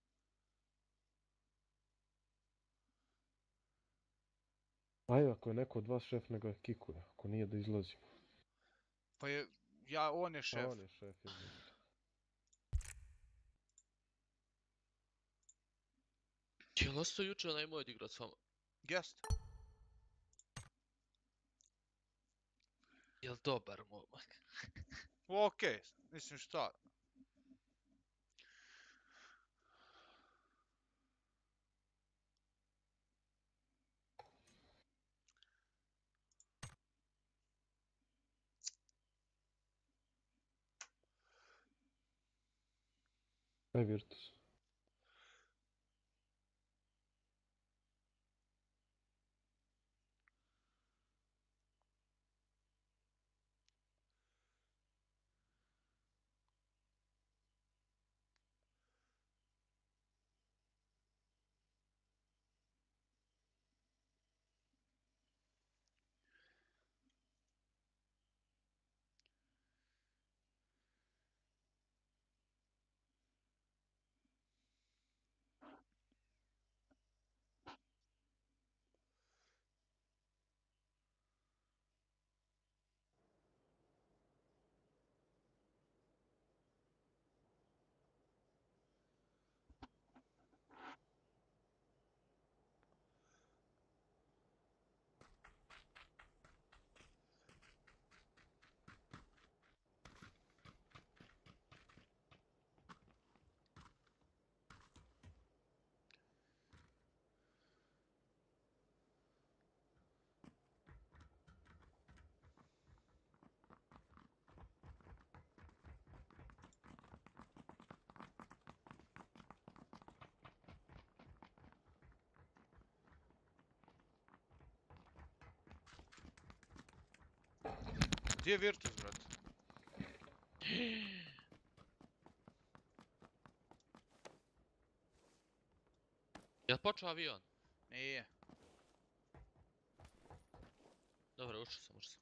Ajde, ako je neko od vas šef, nego ga kikuje. Ako nije, da izlazimo. Pa je, on je A šef. on je šef, izlazi. Jel ostao jučer onaj moj igrat s vama? Jest. Jel dobar momak? Okej, mislim šta? Aj, Virtus. Gdje je Virtus, brate? Jel počeo avion? Nije. Dobro, ušao sam.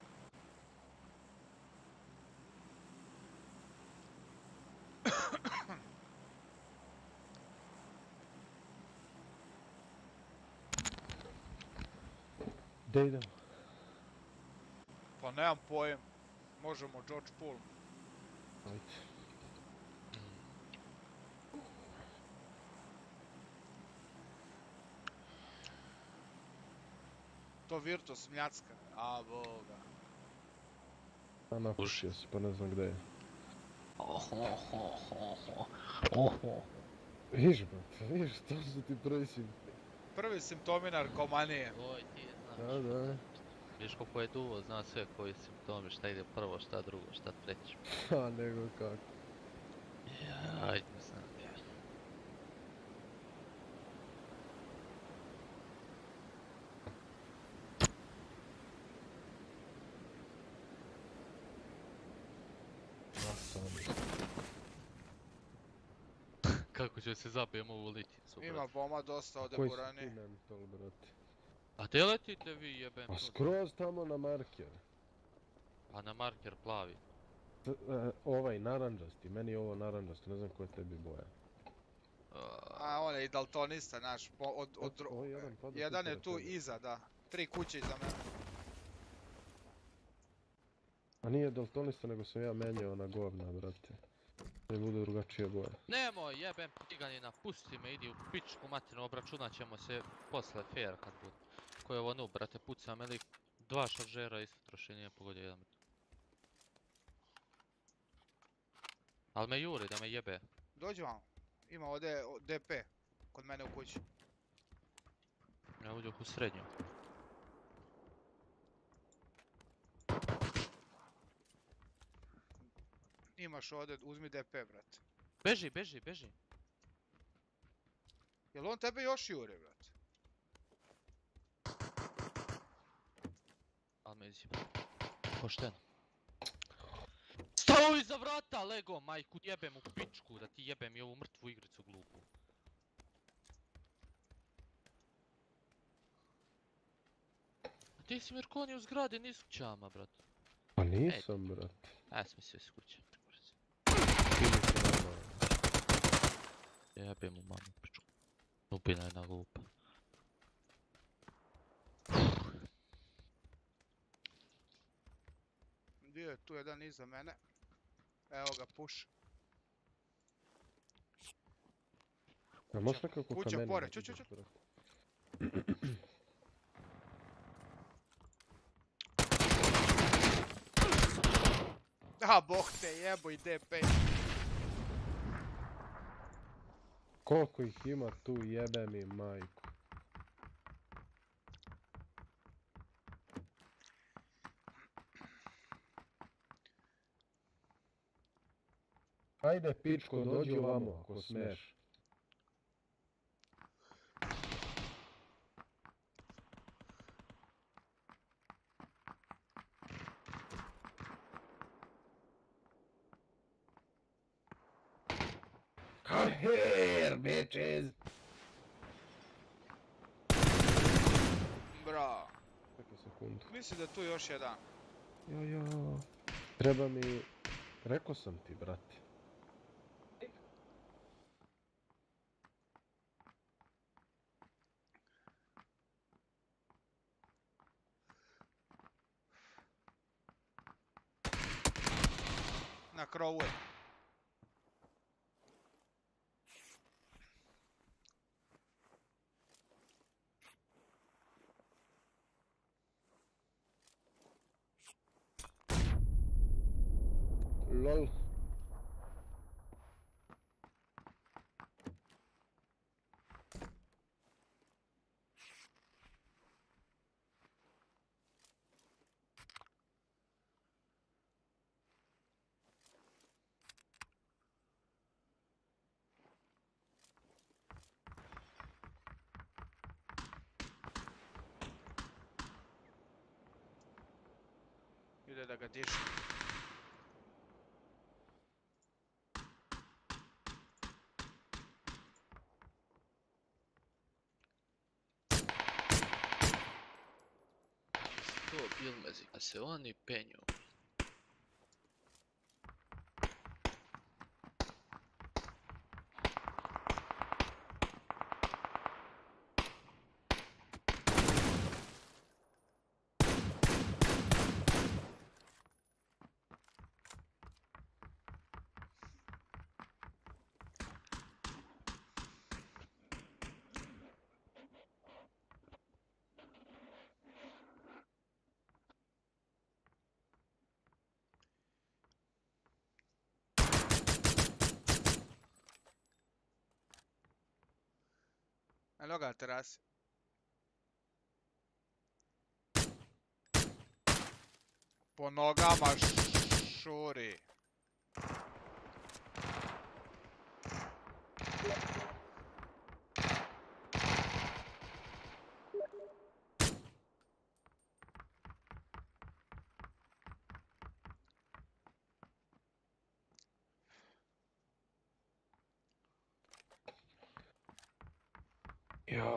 Gdje idemo? Pa nemam pojem. Možemo George Pool. Ajde. To Virtus mljacka. A boga. A napušio se, pa ne znam gdje je. Viš, brate, viš, to su ti prvi si... Prvi simptomi narkomanije. Oj, ti znaš. Da. Viš koliko je duo, zna sve koji simptomi, šta ide prvo, šta drugo, šta treće. Ha, nego kako. Ja, ajde, znam. Kako će se zabijem ovu liticu, Ima brate. bomba dosta ovdje Koji si burani. ti mentol, brate? A te letite vi jebem Pa tu? skroz tamo na marker. Pa na marker plavi. Ovaj naranđasti, meni je ovo naranđasti, ne znam koja je tebi boja. A on je i daltonista, naš. Ovo jedan pada Jedan je pored tu tebe. iza, da. 3 kuće iza mene. A nije daltonista, nego sam ja menjao na govna, brate. Ne bude drugačija boja. Nemoj jebem tiganina, pusti me, idi u pičku materinu, obračunat ćemo se posle fair kad bude. Ko je ovo noob, brate, puca me lik. 2 šaržera isto troši, nije pogodio jedan metar. Al me juri da me jebe. Dođi vam. Ima ovdje DP. Kod mene u kući. Ja uđu u srednju. Imaš ovdje, uzmi DP, brate. Beži. Jel on tebe još juri, brate? Al me izjeba. Pošteno. Stao iza vrata, Lego, majku, jebem u pičku, da ti jebem i ovu mrtvu igricu glupu. Ti si Mirko, on je u zgradi, nisu kućama, brate. Pa nisam, brat. Smo svi s kuće. Ili se normalno. Jebem mu mamu, pičku. Lupina jedna lupa. Bio je tu jedan iza mene. Evo ga, push. A možeš nekako Kuća ka meni pored, da ču. ideš, brat? A, bog te jebo i DP. Koliko ih ima tu, jebe mi majku. Ajde, pičko, dođi ovamo, ako smeš. Come here, bitches! Bra. Čekaj sekundu. Mislim da je tu još jedan. Jo. Treba mi... Rekao sam ti, brate. Na krovu je. LOL. Ide da ga diše. To bilmezi, a se oni penju. Eno ga na terasi. Po nogama šuri. Jo.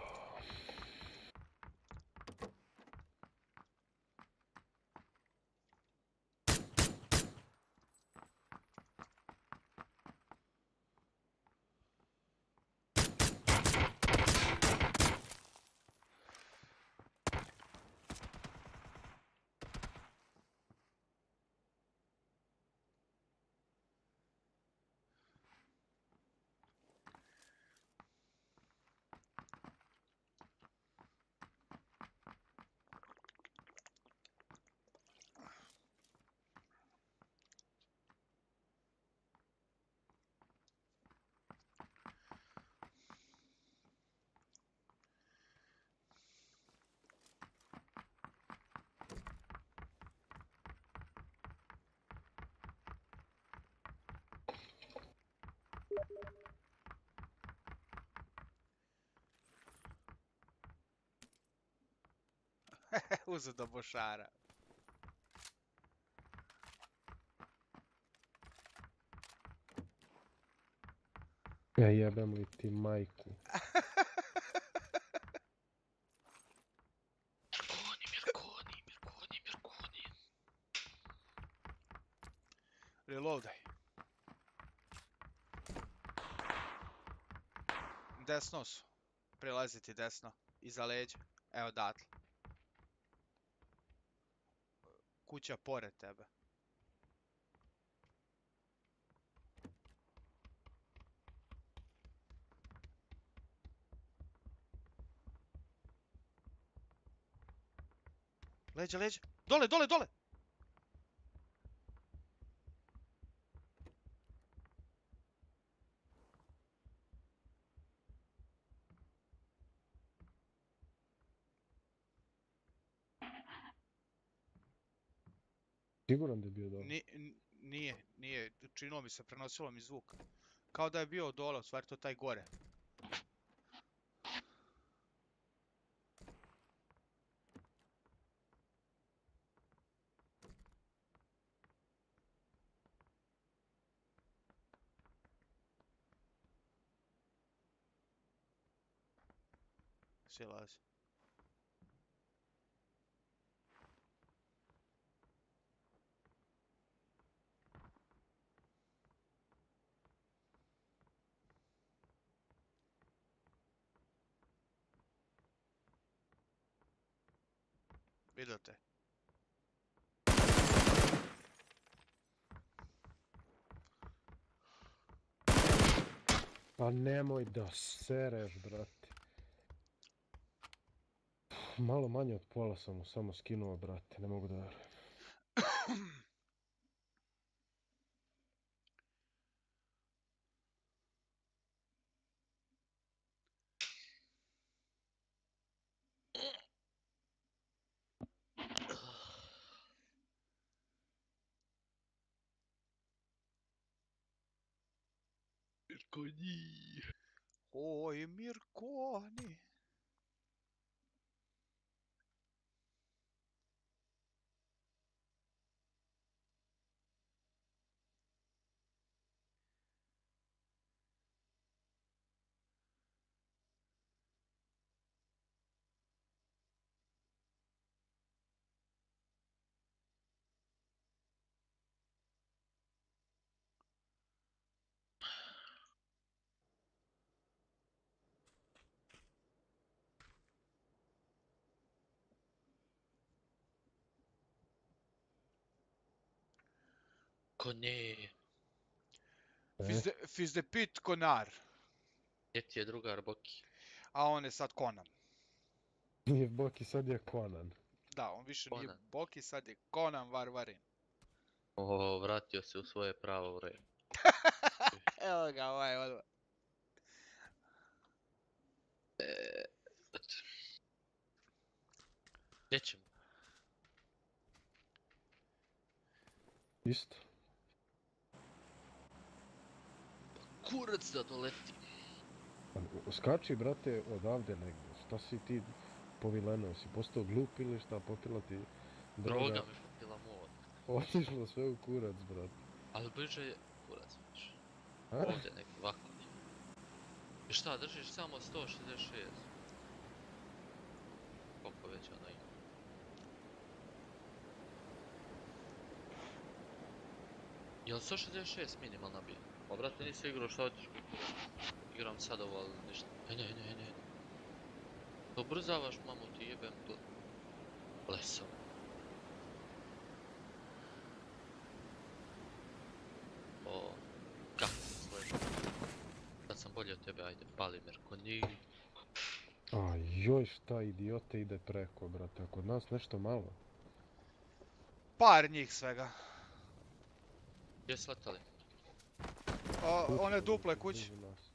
Uzo do bošara. Ja jebem li ti majku. Reloadaj. Desno su. Prelaziti desno. Iza leđa. Evo odatle. Kuća pored tebe. Leđa, leđa. Dole, dole, dole! Siguran da je bio dole. Nije. Činilo mi se, prenosilo mi zvuk. Kao da je bio dole, u stvari to taj gore. Silazi. Vidio te. Pa nemoj da sereš, brate. Malo manje od pola sam mu samo skinuo, brate, ne mogu da verujem. Oj, Mirkoni. Ko ne? Fizde pit konar. Gdje ti je drugar Boki? A on je sad Conan. Nije Boki, sad je Conan. Da, on više nije Conan. Boki, sad je Conan Varvarin. O, vratio se u svoje pravo vrijeme. Evo ga, ovaj odmah. Gdje ćemo? Isto. Kurac da doleti. Pa, skači, brate, odavde negdje. Šta si ti povilenuo? Si postao glup ili šta? Popila ti Droga droga? mi popila mod. Otišlo sve u kurac, brate. Ali bliže je kurac više. A? Ovdje neki ovako. I šta, držiš samo 166? Koliko već ono ima? Jel 166 minimalna bija? Pa brate nisi igrao, šta hoćeš? Igram sad ovo, ali ništa. Ne. To brzavaš, mamu ti jebem to. Lesom. O, kako se sležu? Kad sam bolje od tebe, ajde, pali Merkoni. A joj, šta idiote ide preko, brate. A kod nas nešto malo. Par njih svega. Gdje su letali? One duple kuće. Blizu nas.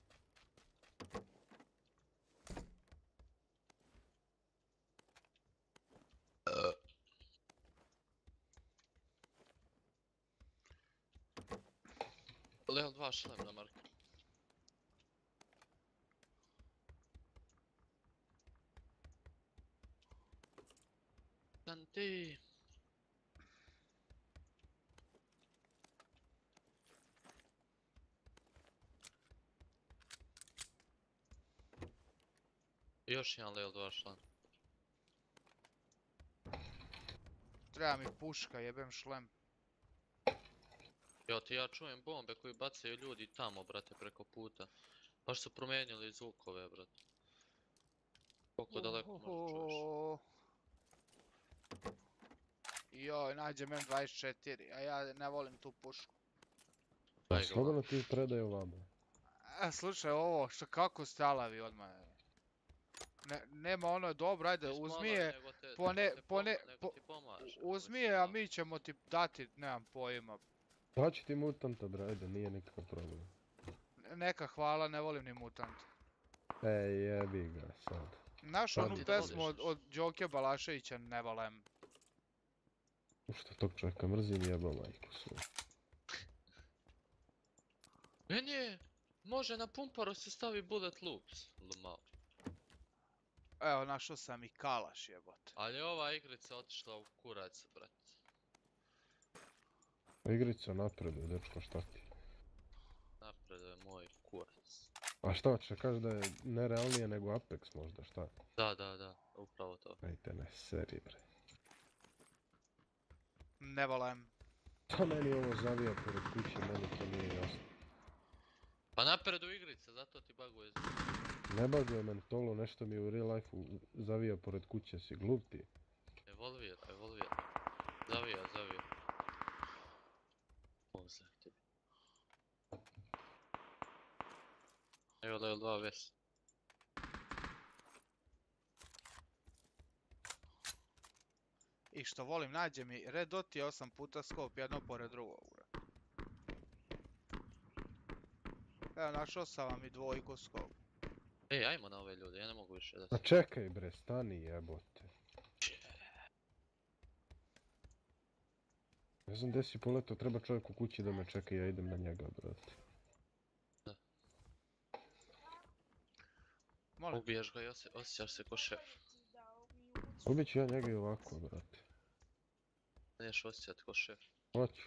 Level 2 šlem na marku. Dante. Još jedan level 2 šlem. Treba mi puška, jebem šlem. Ja čujem bombe koji bacaju ljudi tamo, brate, preko puta. Baš su promijenili zvukove, brate. Koliko daleko možda čuješ? Joj, nađem M24, a ja ne volim tu pušku. Daj ga Slobodno ti predaj ovamo. Slušaj ovo, kako ste alavi odmah. Nema ono dobro, ajde, uzmi je, uzmi je, a mi ćemo ti dati, nemam pojma. Daću ti mutanta, bre, ajde, nije nikakav problem. Neka hvala, ne volim ni mutanta. Ej, jebi ga sad. Znaš Sad onu ti pesmu voliš. od Đoke Balaševića, ne volem. Što tog čovjeka mrzim, jeba majku svoju. Meni može na pumparu se stavi bullet loops, lumao. Evo, našao sam i kalaš, jebote. Ali ova igrica otišla u kurac, brate. Igrica napreduje, dečko, šta ti? Napred je moj kurac. A šta hoćeš, kaži da je nerealnije nego Apex možda, šta? Da, upravo to. Ajte ne, seri bre. Ne volem. Pa meni ovo zavija pored kuće, meni to nije jasno. Pa napredu igrica, zato ti baguje zvuk. Ne baguje meni tolo, nešto mi u real life-u zavija pored kuće, si glup ti. Evolvira. Zavija. Pozdrav tebi. Evo level 2 ves. I što volim, nađe mi Red Dot je 8 puta scope, jedno pored drugog. Evo, našao sam vam i dvojku scope. Ej, ajmo na ove ljude, ja ne mogu više da Pa se... čekaj bre, stani jebote. Ne znam gdje si poletao, treba čovjek u kući da me čeka i ja idem na njega, brate. Molim. Ubiješ ga i osjećaš se ko šef. Ubit ću ja njega i ovako, brate. Neš osjećati ko šef. Hoću.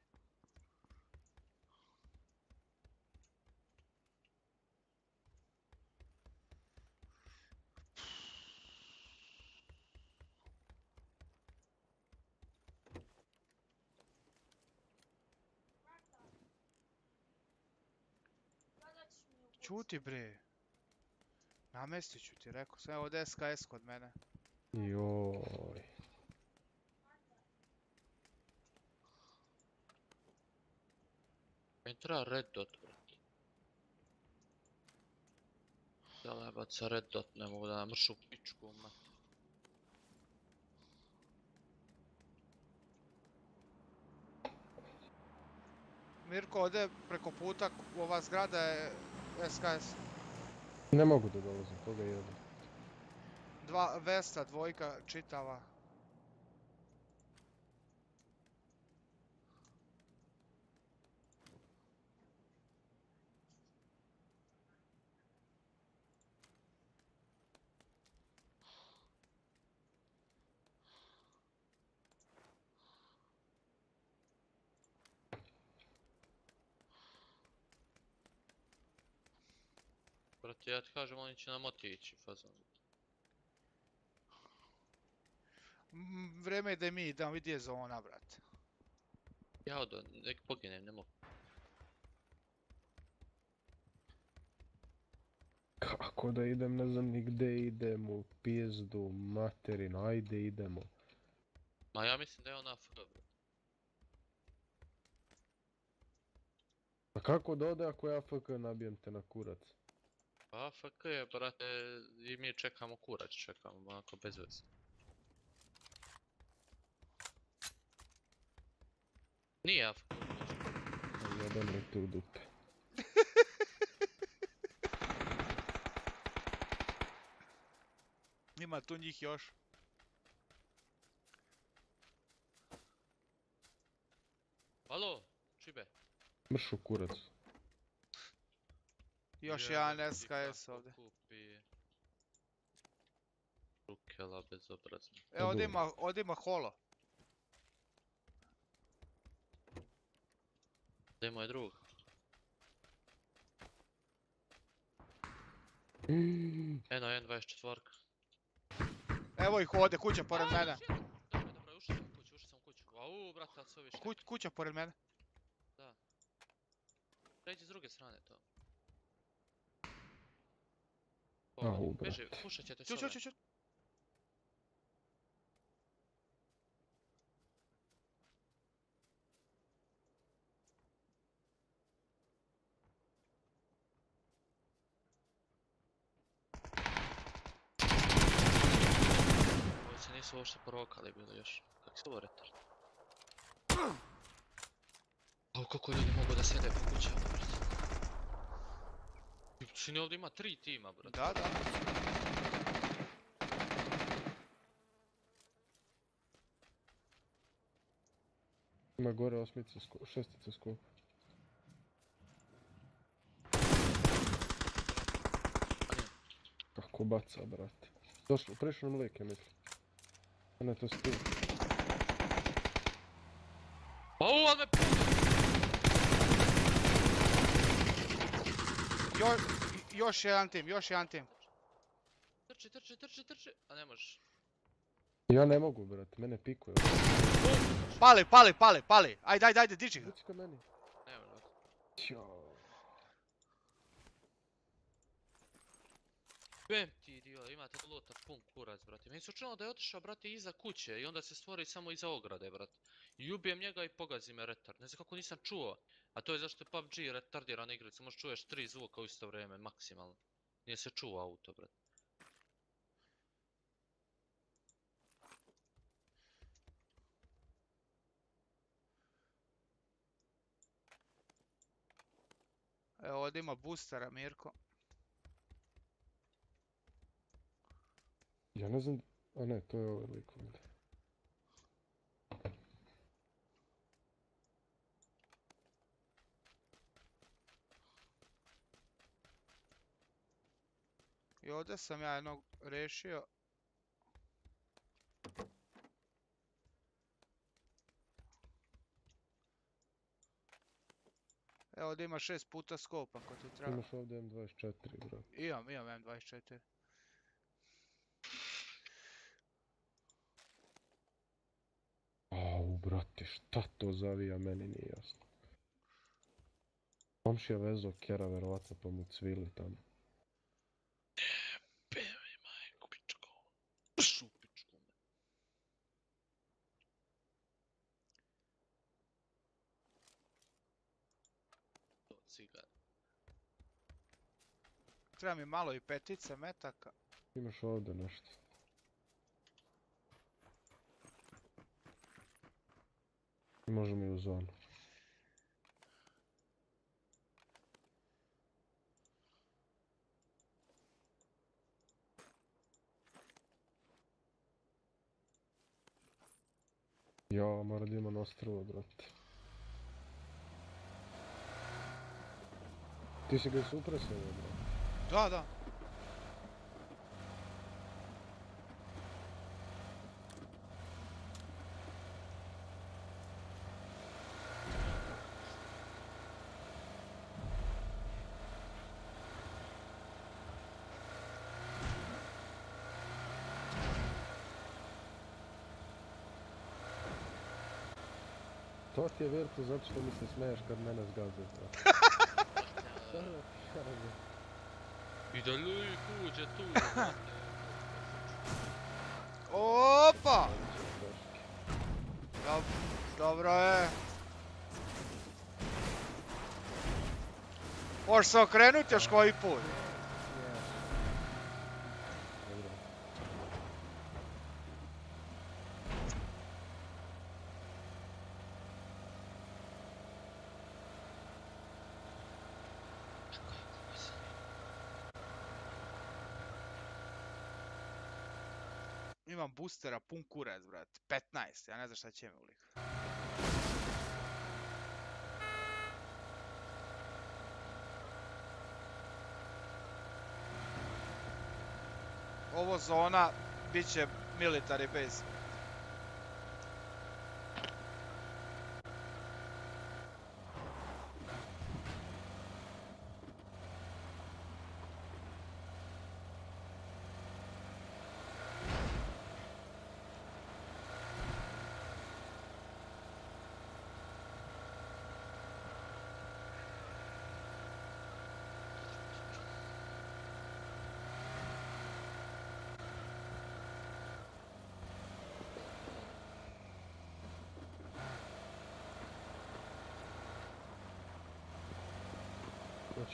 Čuti bre. Namestit ću ti, rekao sam, evo ovdje SKS kod mene. Joj. Meni treba red dot, brate. Zalebat sa red dot, ne mogu da namršu pičku, mate. Mirko, ovdje preko puta, ova zgrada je SKS. Ne mogu da dolazim, koga jedu. Dva Vesta, dvojka, čitava. Brate, ja ti kažem, oni će nam otići, fazon. Vrijeme je da mi idemo, vidi je zona, brate. Ja odo, nek poginem, ne mogu. Kako da idem, ne znam ni gdje idemo, u pizdu, materinu, ajde idemo. Ma ja mislim da je ona AFK, brate. Pa kako da ode ako ja AFK nabijem te na kurac? Pa AFK je, brate, i mi čekamo kurac, čekamo, onako bez veze. Nije AFK, Jedan me tu u dupe. Ima tu njih još. Alo, čibe. Mršu kurac. Još jedan SKS ovdje. Kupi... Rukela bezobrazna. Evo ovdje ima holo. Gdje je moj drug? Eno, N24. Evo ih ovdje, kuća pored mene. Dobro, ušao sam u kuću. Au, brate, ali su ovi štepi. Kuća pored mene. Da. Pređi s druge strane to. Au, Beži, brate. pušat ćete s Čut, ove. čut, čut. Ovi se nisu uopšte porokali bili još. Kak se ovo retard? Au, kako ljudi mogu da sjede po kućama, brate. Sini ovdje ima 3 tima, brate. Da, da. Ima gore osmice, šestice skup. A nije. Kako baca, brate. Došlo, prišao nam lik, ja mislim. A ne, to si ti. Au, ali me p***! Još jedan tim, još jedan tim. Trči, trči, trči, trči! A ne možeš. Ja ne mogu, brate, mene pikuje. Pali, pali, pali, pali. Ajde, ajde, ajde, diži ga. Uci ka meni. Ne može, brate. Ćao. Bem ti idiot, imate lota pun kurac, brate. Meni se učinilo da je otišao, brate, iza kuće i onda se stvori samo iza ograde, brate. I ubijem njega i pogazi me retard. Ne znam kako nisam čuo. A to je zašto je PUBG retardirana igrica. Možeš čuješ 3 zvuka u isto vrijeme, maksimalno. Nije se čuo auto, brate. Evo ovdje ima boostera, Mirko. Ja ne znam... A ne, to je ovaj lik ovdje. I ovdje sam ja jednog rešio. Evo ovdje ima 6 puta skop ako ti treba. Imaš ovdje M24, brate. Imam M24. Au, brate, šta to zavija, meni nije jasno. Komšija vezao kjera, verovatno, pa mu cvili tamo. Bem mi majku, pičko. Pšu, pičku me. To cigar. Treba mi malo i petice metaka. Imaš ovdje nešto. Možemo i u zonu. Ja, mora da ima nostrvo, brate. Ti si ga supresao, brate. Da, da. To ti je Virtu zato što mi se smeješ kad mene zgaze, brate. I da lik uđe tu, brate. Opa! Dobro je. Možeš se okrenuti još koji put. Imam boostera pun kurac, brat. 15, ja ne znam šta će mi ulik. Ovo zona bit će military base.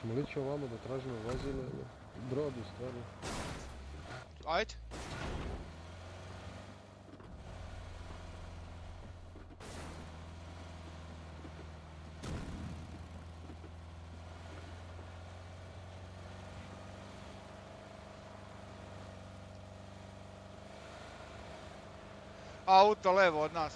Hoćemo li ići ovamo da tražimo vozile ili brod u stvari? Ajde. Auto levo od nas.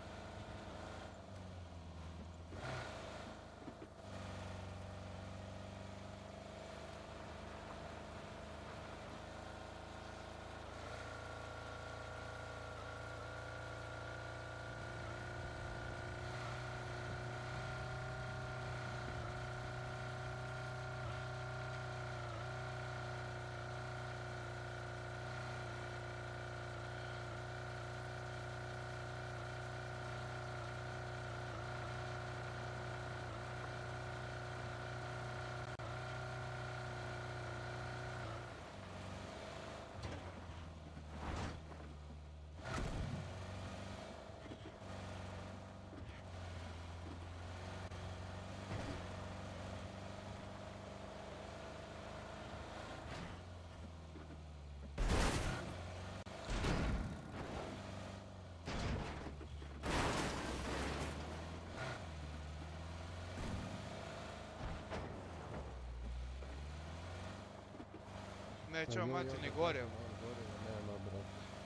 Nećemo mati ni gore. Nema, brate.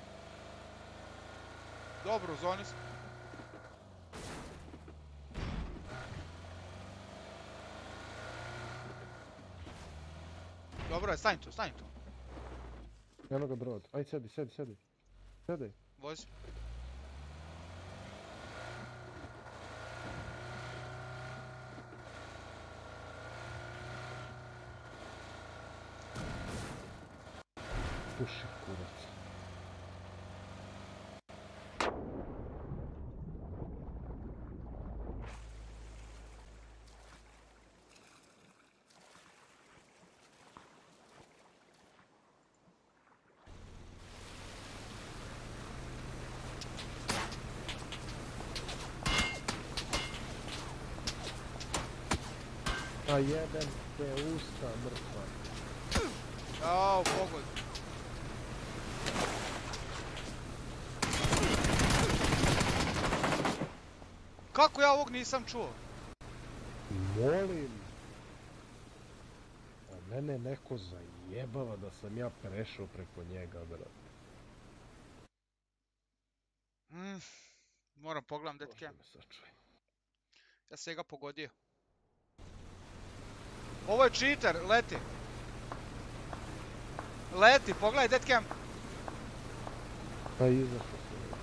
Dobro, u zoni smo. Dobro je, stani tu, stani tu. Eno ga brod. Aj, sedi. Sedi. Vozi. Puši kurac. A jebem te usta mrtva. Jao, pogod. Kako ja ovog nisam čuo? Molim. A mene neko zajebava da sam ja prešao preko njega, brate. Moram pogledam detke. Bože me sačuvaj. Ja sam ga pogodio. Ovo je cheater, leti. Leti, pogledaj detke. Pa izašao sam već.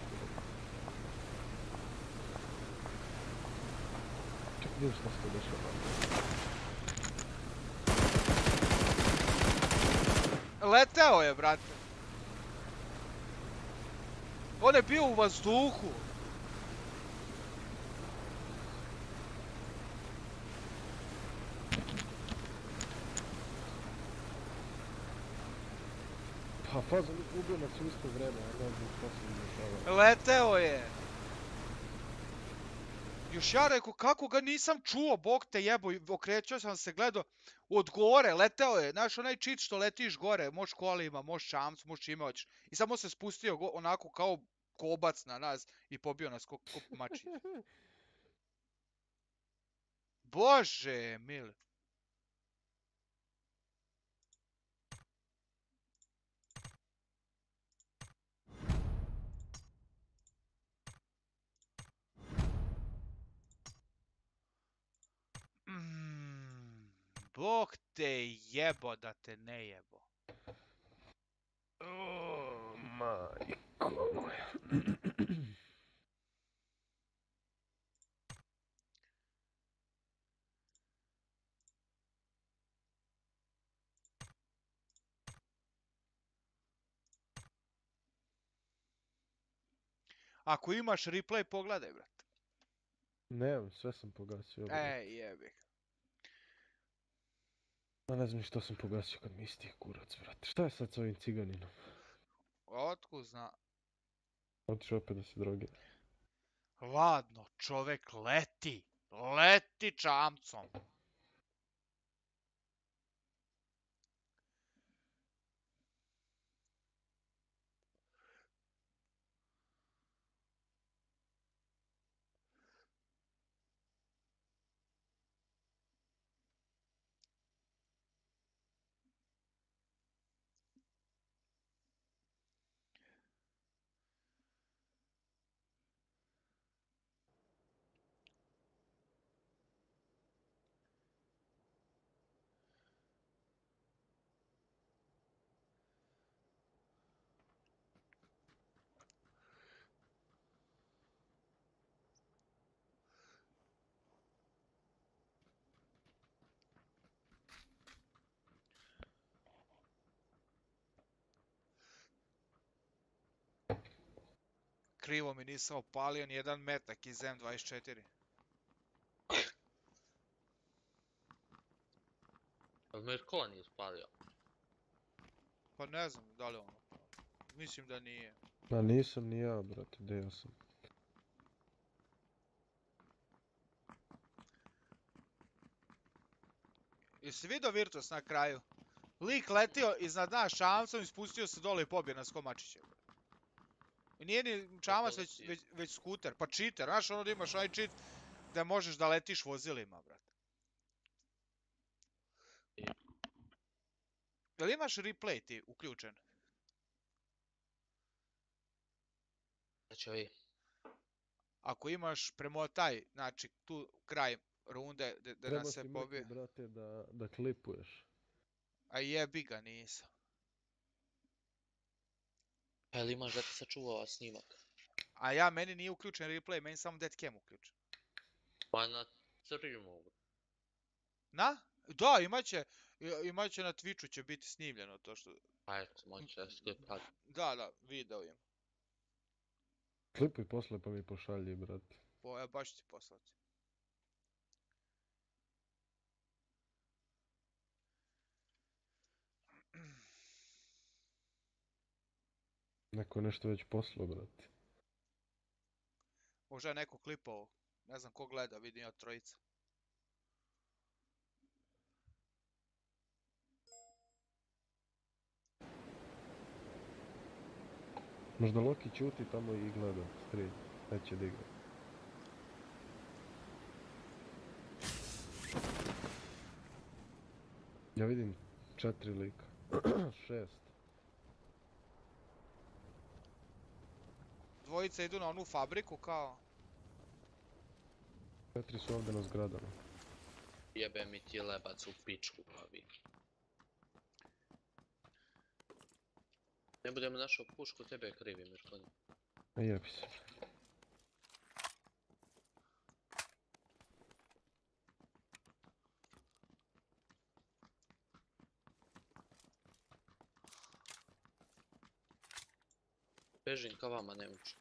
Ček, vidim što se to dešava. Leteo je, brate. On je bio u vazduhu. Pa fazom ubio nas u isto vreme, a ne znam što se mi dešava. Leteo je. Još ja rekao, kako ga nisam čuo, bog te jebo, okrećao sam se, gledao, od gore, leteo je, znaš onaj cheat što letiš gore, možeš kolima, možeš čamcu, možeš čime hoćeš. I samo se spustio onako kao kobac na nas i pobio nas ko mači. Bože mil. Bog te jebo da te ne jebo. O, majko moja. Ako imaš replay, pogledaj, brate. Nemam, sve sam pogasio. Ej, jebi. A ne znam što sam pogasio kad mi istih kurac, brate. Šta je sad s ovim ciganinom? Otkud zna. Otišao opet da se drogira. Ladno, čovek leti. Leti čamcom. krivo mi nisam opalio ni jedan metak iz M24. Ali Mirkola nije spalio. Pa ne znam da li on opalio. Mislim da nije. A nisam ni ja, brate, gdje ja sam. Jesi vidio Virtus na kraju? Lik letio iznad nas čamcom i spustio se dole i pobio nas ko mačiće. I nije ni čamac već skuter, pa cheater. Znaš ono da imaš onaj cheat da možeš da letiš vozilima, brate. Jel imaš replay ti uključen? Znači ovi. Ako imaš premotaj, znači tu kraj runde da Treba nas si se pobije. mrkvi, brate, da klipuješ. A jebi ga nisam. Jel imaš da ti sačuvava snimak? A meni nije uključen replay, meni samo deadcam uključen. Pa na streamu. Na? Da, imaće na Twitchu će biti snimljeno to što... Pa eto, moći da sklipat. Da, video im. Klipuj posle pa mi pošalji, brate. Baš ću ti poslati. Neko je nešto već poslao, brate. Možda je neko klipovo. Ne znam ko gleda, vidim ja trojica. Možda Loki čuti tamo i gleda stream. Neće da igra. Ja vidim 4 lika. 6. Dvojica idu na onu fabriku kao... 4 su ovdje na zgradama. Jebe mi ti lebac u pičku, pa vi. Ne budemo našao pušku, tebe je krivi, Mirkoni. A jebi se. Bežim ka vama, ne uči.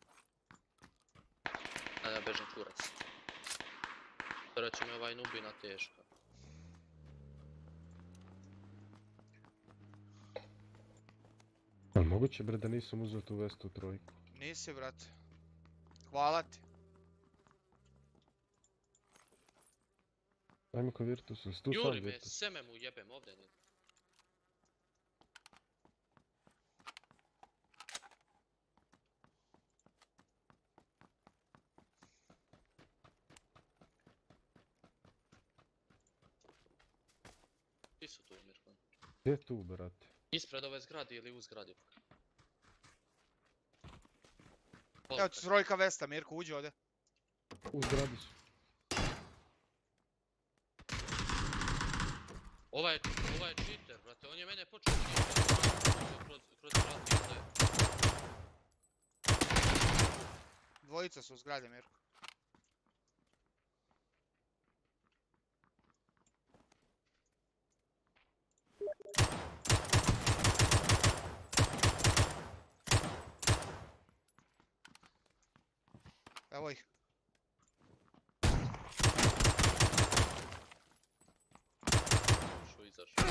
A ja bežim kurac. Sada će mi ovaj nubina teška. Ali moguće, bre, da nisam uzeo tu vestu trojku. Nisi, brate. Hvala ti. Ajmo ko Virtus, jesi tu sam Juri me, Virtus? seme mu jebem, ovdje ne. Ti su tu, Mirkon. Gdje je tu, brate? Ispred ove zgrade ili u zgradi? Evo ti trojka vesta, Mirko, uđi ovdje. U zgradi su. Ovaj je cheater, brate, on je mene počeo kroz vratnice. Dvojica su u zgradi, Mirko. Evo ih. Ušao, izašao.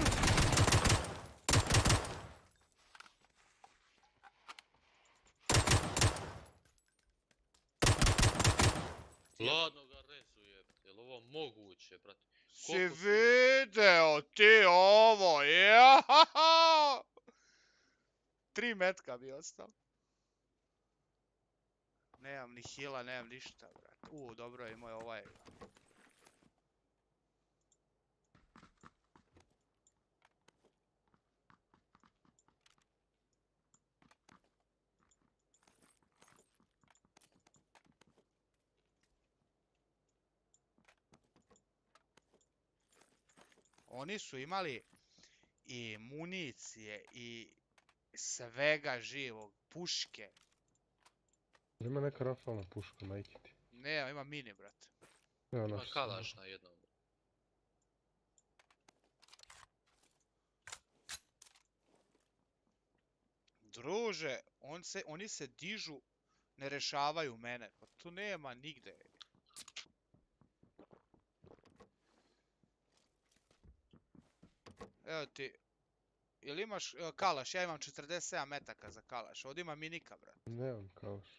Ladno ga rezuje, jel ovo moguće, brate? Si Koliko su- video ti ovo, jahaha! 3 metka bi ostao. Nemam ni hila, nemam ništa, brate. Dobro je moj ovaj. Oni su imali i municije i svega živog, puške. Ima neka rafalna puška, majke ti. Ne, ima mini, brate. Evo Ima naš. kalaš na jednom. Druže, oni se dižu Ne rešavaju mene. Pa tu nema nigde. Evo ti. Jel imaš kalaš? Ja imam 47 metaka za kalaš. Ovdje ima minika, brat. Nemam kalaš.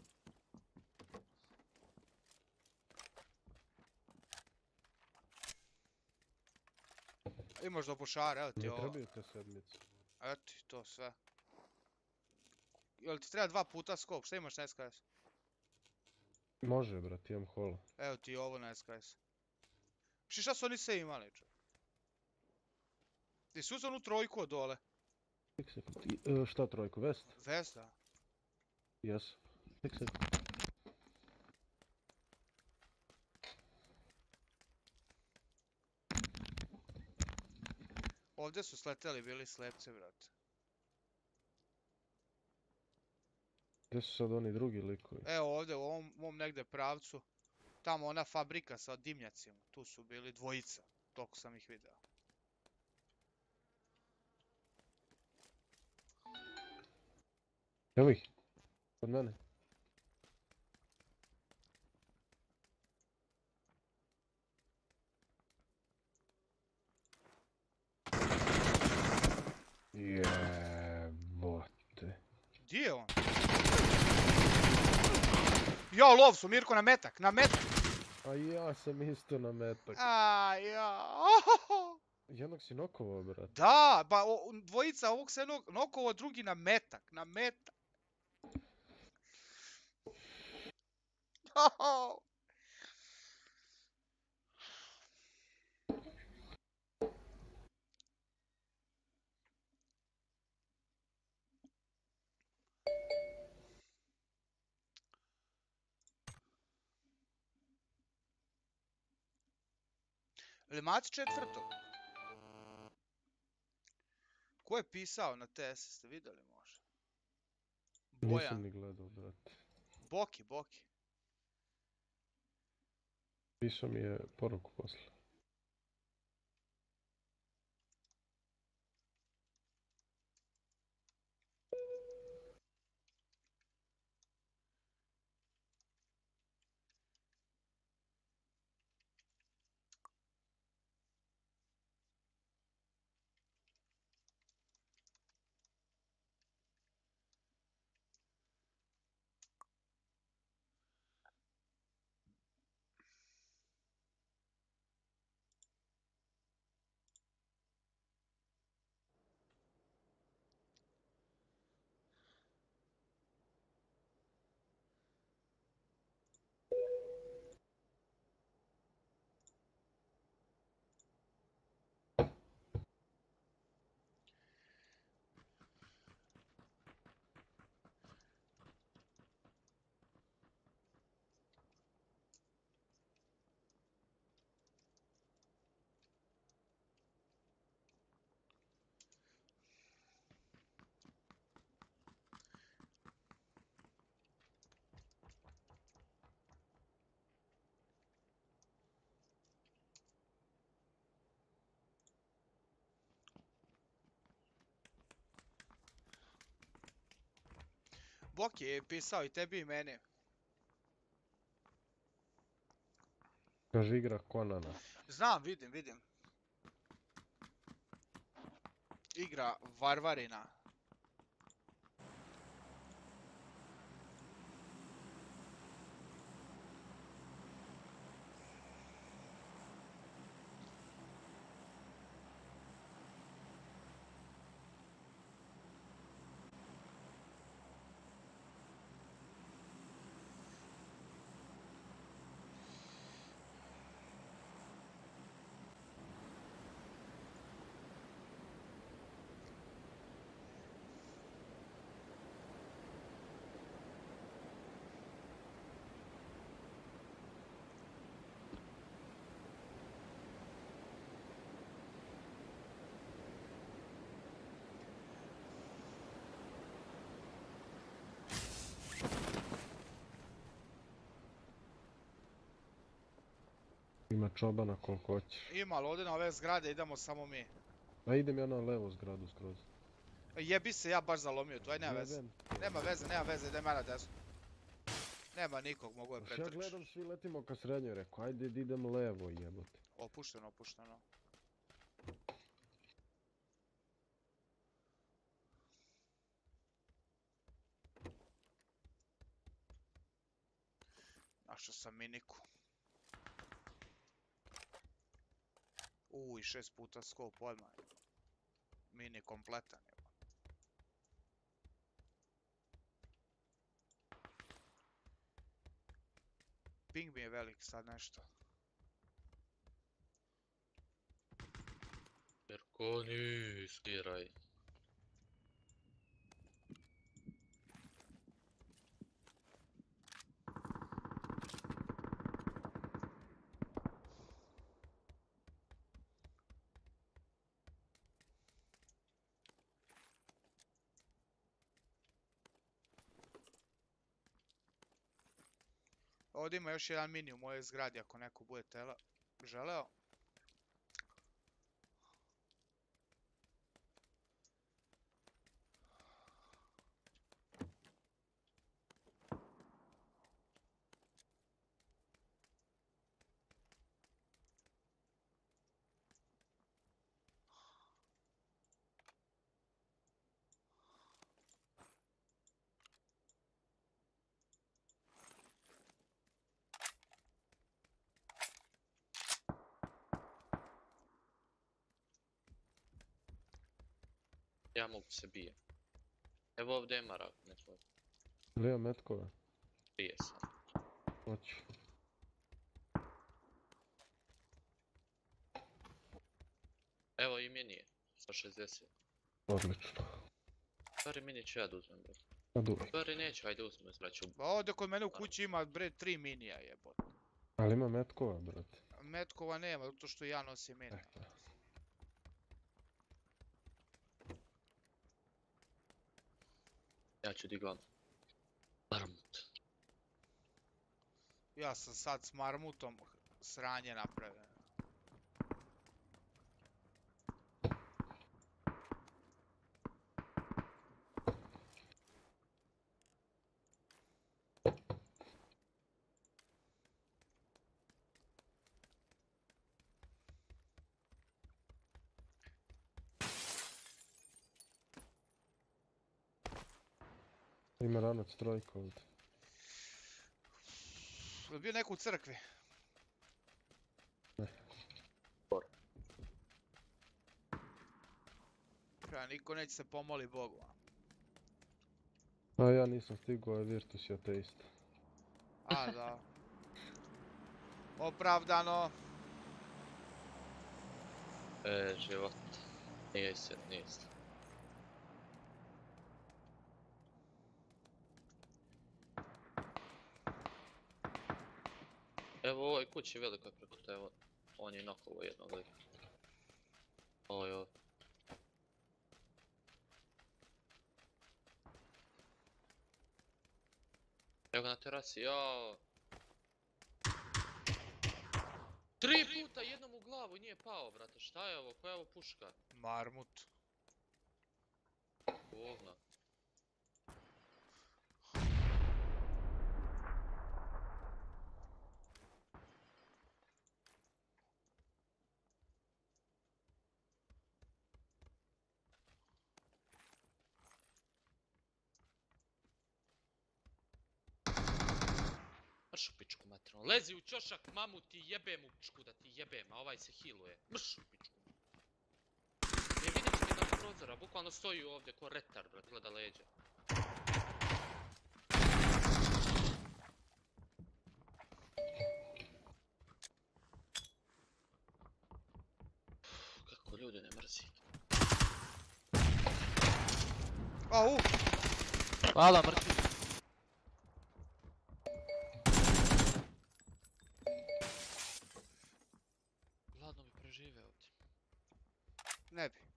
Imaš do pušara, evo ti Ne ovo. trebaju te sedmice. Evo ti to sve. Jel ti treba 2 puta skop? Šta imaš na SKS? Može, brat, imam hola. Evo ti ovo na SKS. Šta su oni sve imali, čo? Ti su uzeli onu trojku od dole. Tek sekund. Šta trojku, vest? Vesta. Jesu. Tek sekund. Ovdje su sleteli bili slepci, brate. Gdje su sad oni drugi likovi? Evo ovdje u ovom negdje pravcu. Tamo ona fabrika sa dimnjacima. Tu su bili dvojica. Toliko sam ih vidio. Evo ih. Kod mene. Jebote. Gdje je on? Ja, lov su, Mirko, na metak, na metak! A ja sam isto na metak. A, ja. Jednog si nokovao, brat. Da, ba, dvojica ovog se nokovo, drugi na metak, na metak. Limac četvrtog. Ko je pisao na TS, ste vidjeli možda? Nisam Bojan. ni gledao, brat. Boki, Boki. Pisao mi je poruku posle. Boki je pisao i tebi i meni. Kaže igra Konana. Znam, vidim. Igra Varvarina. Ima čobana koliko hoćeš. Ima, ali ovdje na ove zgrade idemo samo mi. A idem ja na levo zgradu skroz. Jebi se, ja baš zalomio tu, aj nema veze. Jebem. Nema veze, idem ja na desno. Nema nikog, mogu je Ja pretrčiš. gledam, svi letimo ka srednjoj, rekao, ajde da idem levo, jebote. Opušteno, opušteno. Našao sam miniku. I 6 puta skop odmah. Mini kompletan je. Ping mi je velik sad nešto. Berkoni, skiraj. Ovdje ima još jedan mini u mojoj zgradi ako neko bude želeo. Ja mogu se bije. Evo ovdje ima rak, ne tvoj. Gledam metkove. Bije sam. Hoću. Evo i mini je. 160. Odlično. Stvari mini ću ja da uzmem, bro. Pa duj. Stvari neću, ajde uzmem, izbraću. Ovdje kod mene u kući ima bre 3 minija jebote. Ali ima metkova, brate. Metkova nema, zato što ja nosim mini. Ja ću diglam. Marmut. Ja sam sad s marmutom sranje napravio. Ima ranac trojka ovdje. Je bio neko u crkvi? Ne. Ja, niko neće se pomoli Bogu. A ja nisam stigao, je Virtus i ateista. A, da. Opravdano. Život. Nije se, nije se. Evo u ovoj kući velikoj preko te, evo. On je nokovo jednog lika. Ovo je ovo. Evo ga na terasi, jao. 3 puta jednom u glavu i nije pao, brate. Šta je ovo? Koja je ovo puška? Marmut. Govna. Mrš u pičku materinu. Lezi u ćošak, mamu ti jebem u pičku da ti jebem, a ovaj se healuje. Mrš u pičku. Ne vidjet ćete ga od prozora, bukvalno stoji ovdje ko retard, brat, gleda leđa. Kako ljudi ne mrzi. Au! Hvala, mrtvi. Ladno bi preživeo ovdje. Ne bi.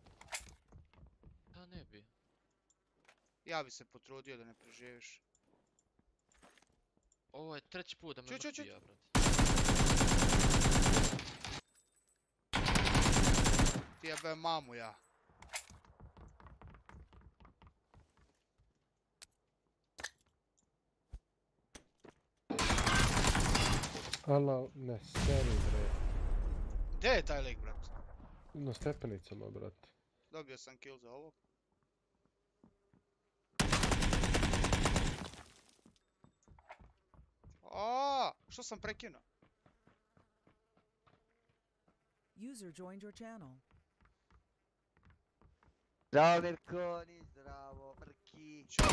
Da ne bi. Ja bi se potrudio da ne preživiš. Ovo je treći put da me Ču. mrtvi ja, brate. Ti jebem mamu ja. Ala, ne, seri bre. Gdje je taj lik, brat? Na stepenicama, brate. Dobio sam kill za ovog. Što sam prekinuo? User joined your channel. Zdravo Mirkoni, zdravo Mrki. Ćao,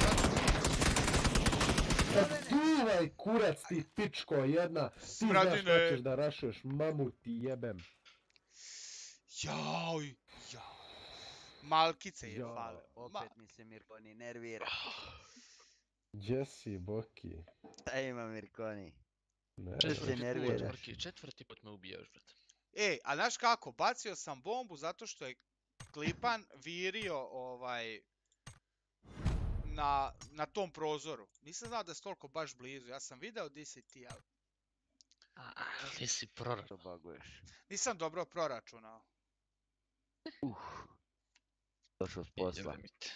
brat. Duvaj kurac ti pičko jedna. Ti znaš Smradine. šta ćeš da rašuješ, mamu ti jebem. Jauj. Malkice je Jao. fale. Opet mi se Mirkoni nervira. Gdje si, Boki? Šta ima Mirkoni? Ne, Četvrti znam. se nerviraš. Četvrti put me ubijaš, brate. A znaš kako? Bacio sam bombu zato što je Klipan virio na tom prozoru. Nisam znao da je toliko baš blizu. Ja sam video di si ti, ali Ti si proračun. Što baguješ? nisam dobro proračunao. Došao s posla. Jebe mi te.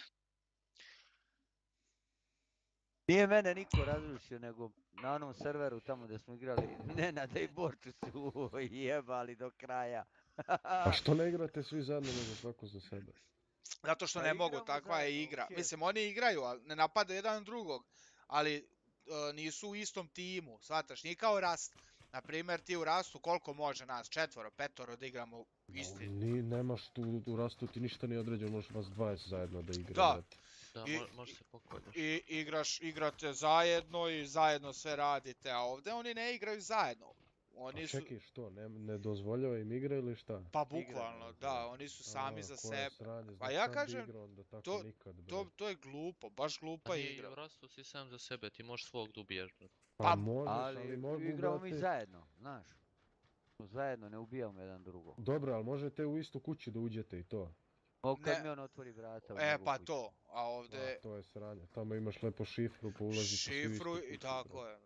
Nije mene niko razrušio, nego na onom serveru tamo gdje smo igrali, Nenada i Borču su jebali do kraja. A što ne igrate svi zajedno nego svako za sebe? Zato što Pa ne mogu, igramo takva je zajedno, igra. okej. Mislim, oni igraju, ali ne napadaju jedan drugog. Ali nisu u istom timu, shvataš? Nije kao Rast. Naprimjer, ti u Rastu koliko može nas? 4, 5 da igramo isti. Nemaš tu u Rastu ti ništa nije određeno, možeš vas 20 zajedno da igrate. Da. Da, I- može se pokoljaš. I igrate zajedno i zajedno sve radite, a ovdje oni ne igraju zajedno. Oni A su, čekaj, što, ne dozvoljava im igre ili šta? pa Igraju, bukvalno, igraju. da, oni su sami za koje sebe. sranje, Pa znaš ja sam bi kažem, igrao onda tako to- nikad, bre. To je glupo, baš glupa Pa nije igra. u Rastu si sam za sebe, ti možeš svog da ubijaš, brate. Pa pa- možeš, ali Ali mogu, igramo mi brate. zajedno, znaš. Zajedno, ne ubijamo jedan drugog. Dobro, ali možete u istu kuću da uđete i to. Mogu kad Ne. mi on otvori vrata u E njegovu pa kuću. to, a ovdje A, to je sranje. Tamo imaš lepo šifru, pa ulazite svi u istu šifru kuću, i tako je.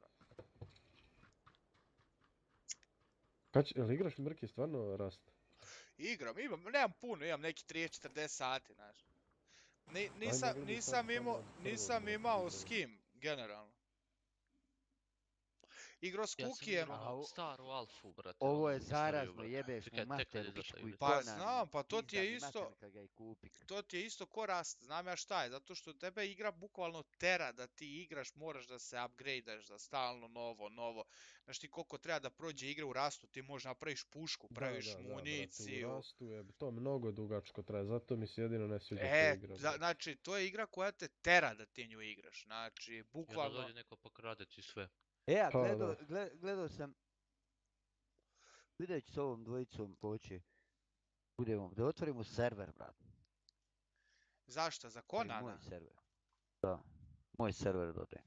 Jel igraš Mrki stvarno Rast? Nemam puno, imam neki 30-40 sati, znaš. mogli bi sad samo od prvog Nisam da imao igramo. s kim, generalno. Igrao s Ja sam Kukijem, igrao A onu o- staru alfu, brate. Ovo onu je stariju, zarazno, brate. jebeš Čekaj, mu tek kad je mater, izašla pičku i igra. Pa to znam, pa to ti je pizda mi isto- mater kad ga i kupi. to ti je isto ko Rast, znam ja šta je, zato što tebe igra bukvalno tera da ti igraš, moraš da se upgradeaš, da stalno novo. Znaš ti koliko treba da prođe igra u Rastu, ti možeš napraviš pušku, praviš brate, municiju. u Rastu je to mnogo dugačko traje, zato mi se jedino ne sviđa ta igra. brate. Znači, to je igra koja te tera da ti nju igraš, znači, I onda bukvalno. dođe neko pokrade ti sve. A Pa, gledao sam, vidjet ću s ovom dvojicom hoće, da otvorimo server, brat. Zašto? Za Moj Konana? server. Da, moj server dode.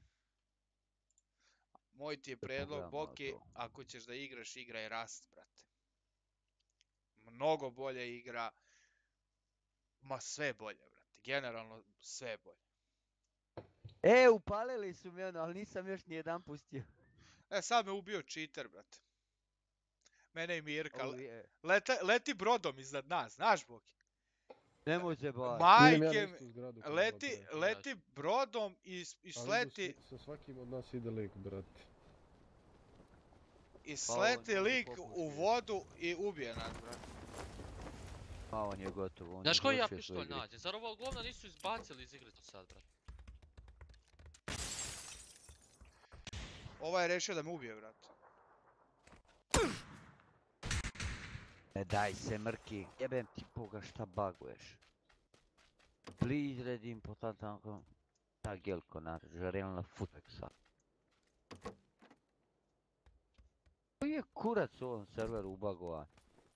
Moj ti je Da predlog, pogledam malo Boki, to. ako ćeš da igraš, igraj Rust, brate. Mnogo bolje igra. Ma sve bolje, brate. Generalno sve bolje. Upalili su mi ono, ali nisam još ni jedan pustio. Sad me ubio cheater, brate. Mene i Mirka. Ovo je- Leti brodom iznad nas, znaš, Boki? Nemoj se baviti. Idem ja na Majke, istu zgradu kao leti, malo pre. leti brodom i Ali sleti, idu sa svakim od nas ide lik, brate. Pa on može lik u popušiti. vodu i ubije nas, brate. A on je gotov, on Znaš je koji ja završio svoju pištolj igru. nađem? Zar ovo govna nisu izbacili iz igre do sad, brate? Ovaj je rešio da me ubije, brate. Ne daj se Mrki, jebem ti boga šta baguješ. Please redim po tanko. Ta gelko na žarelna futeksa. Koji je kurac u ovom serveru ubagovan?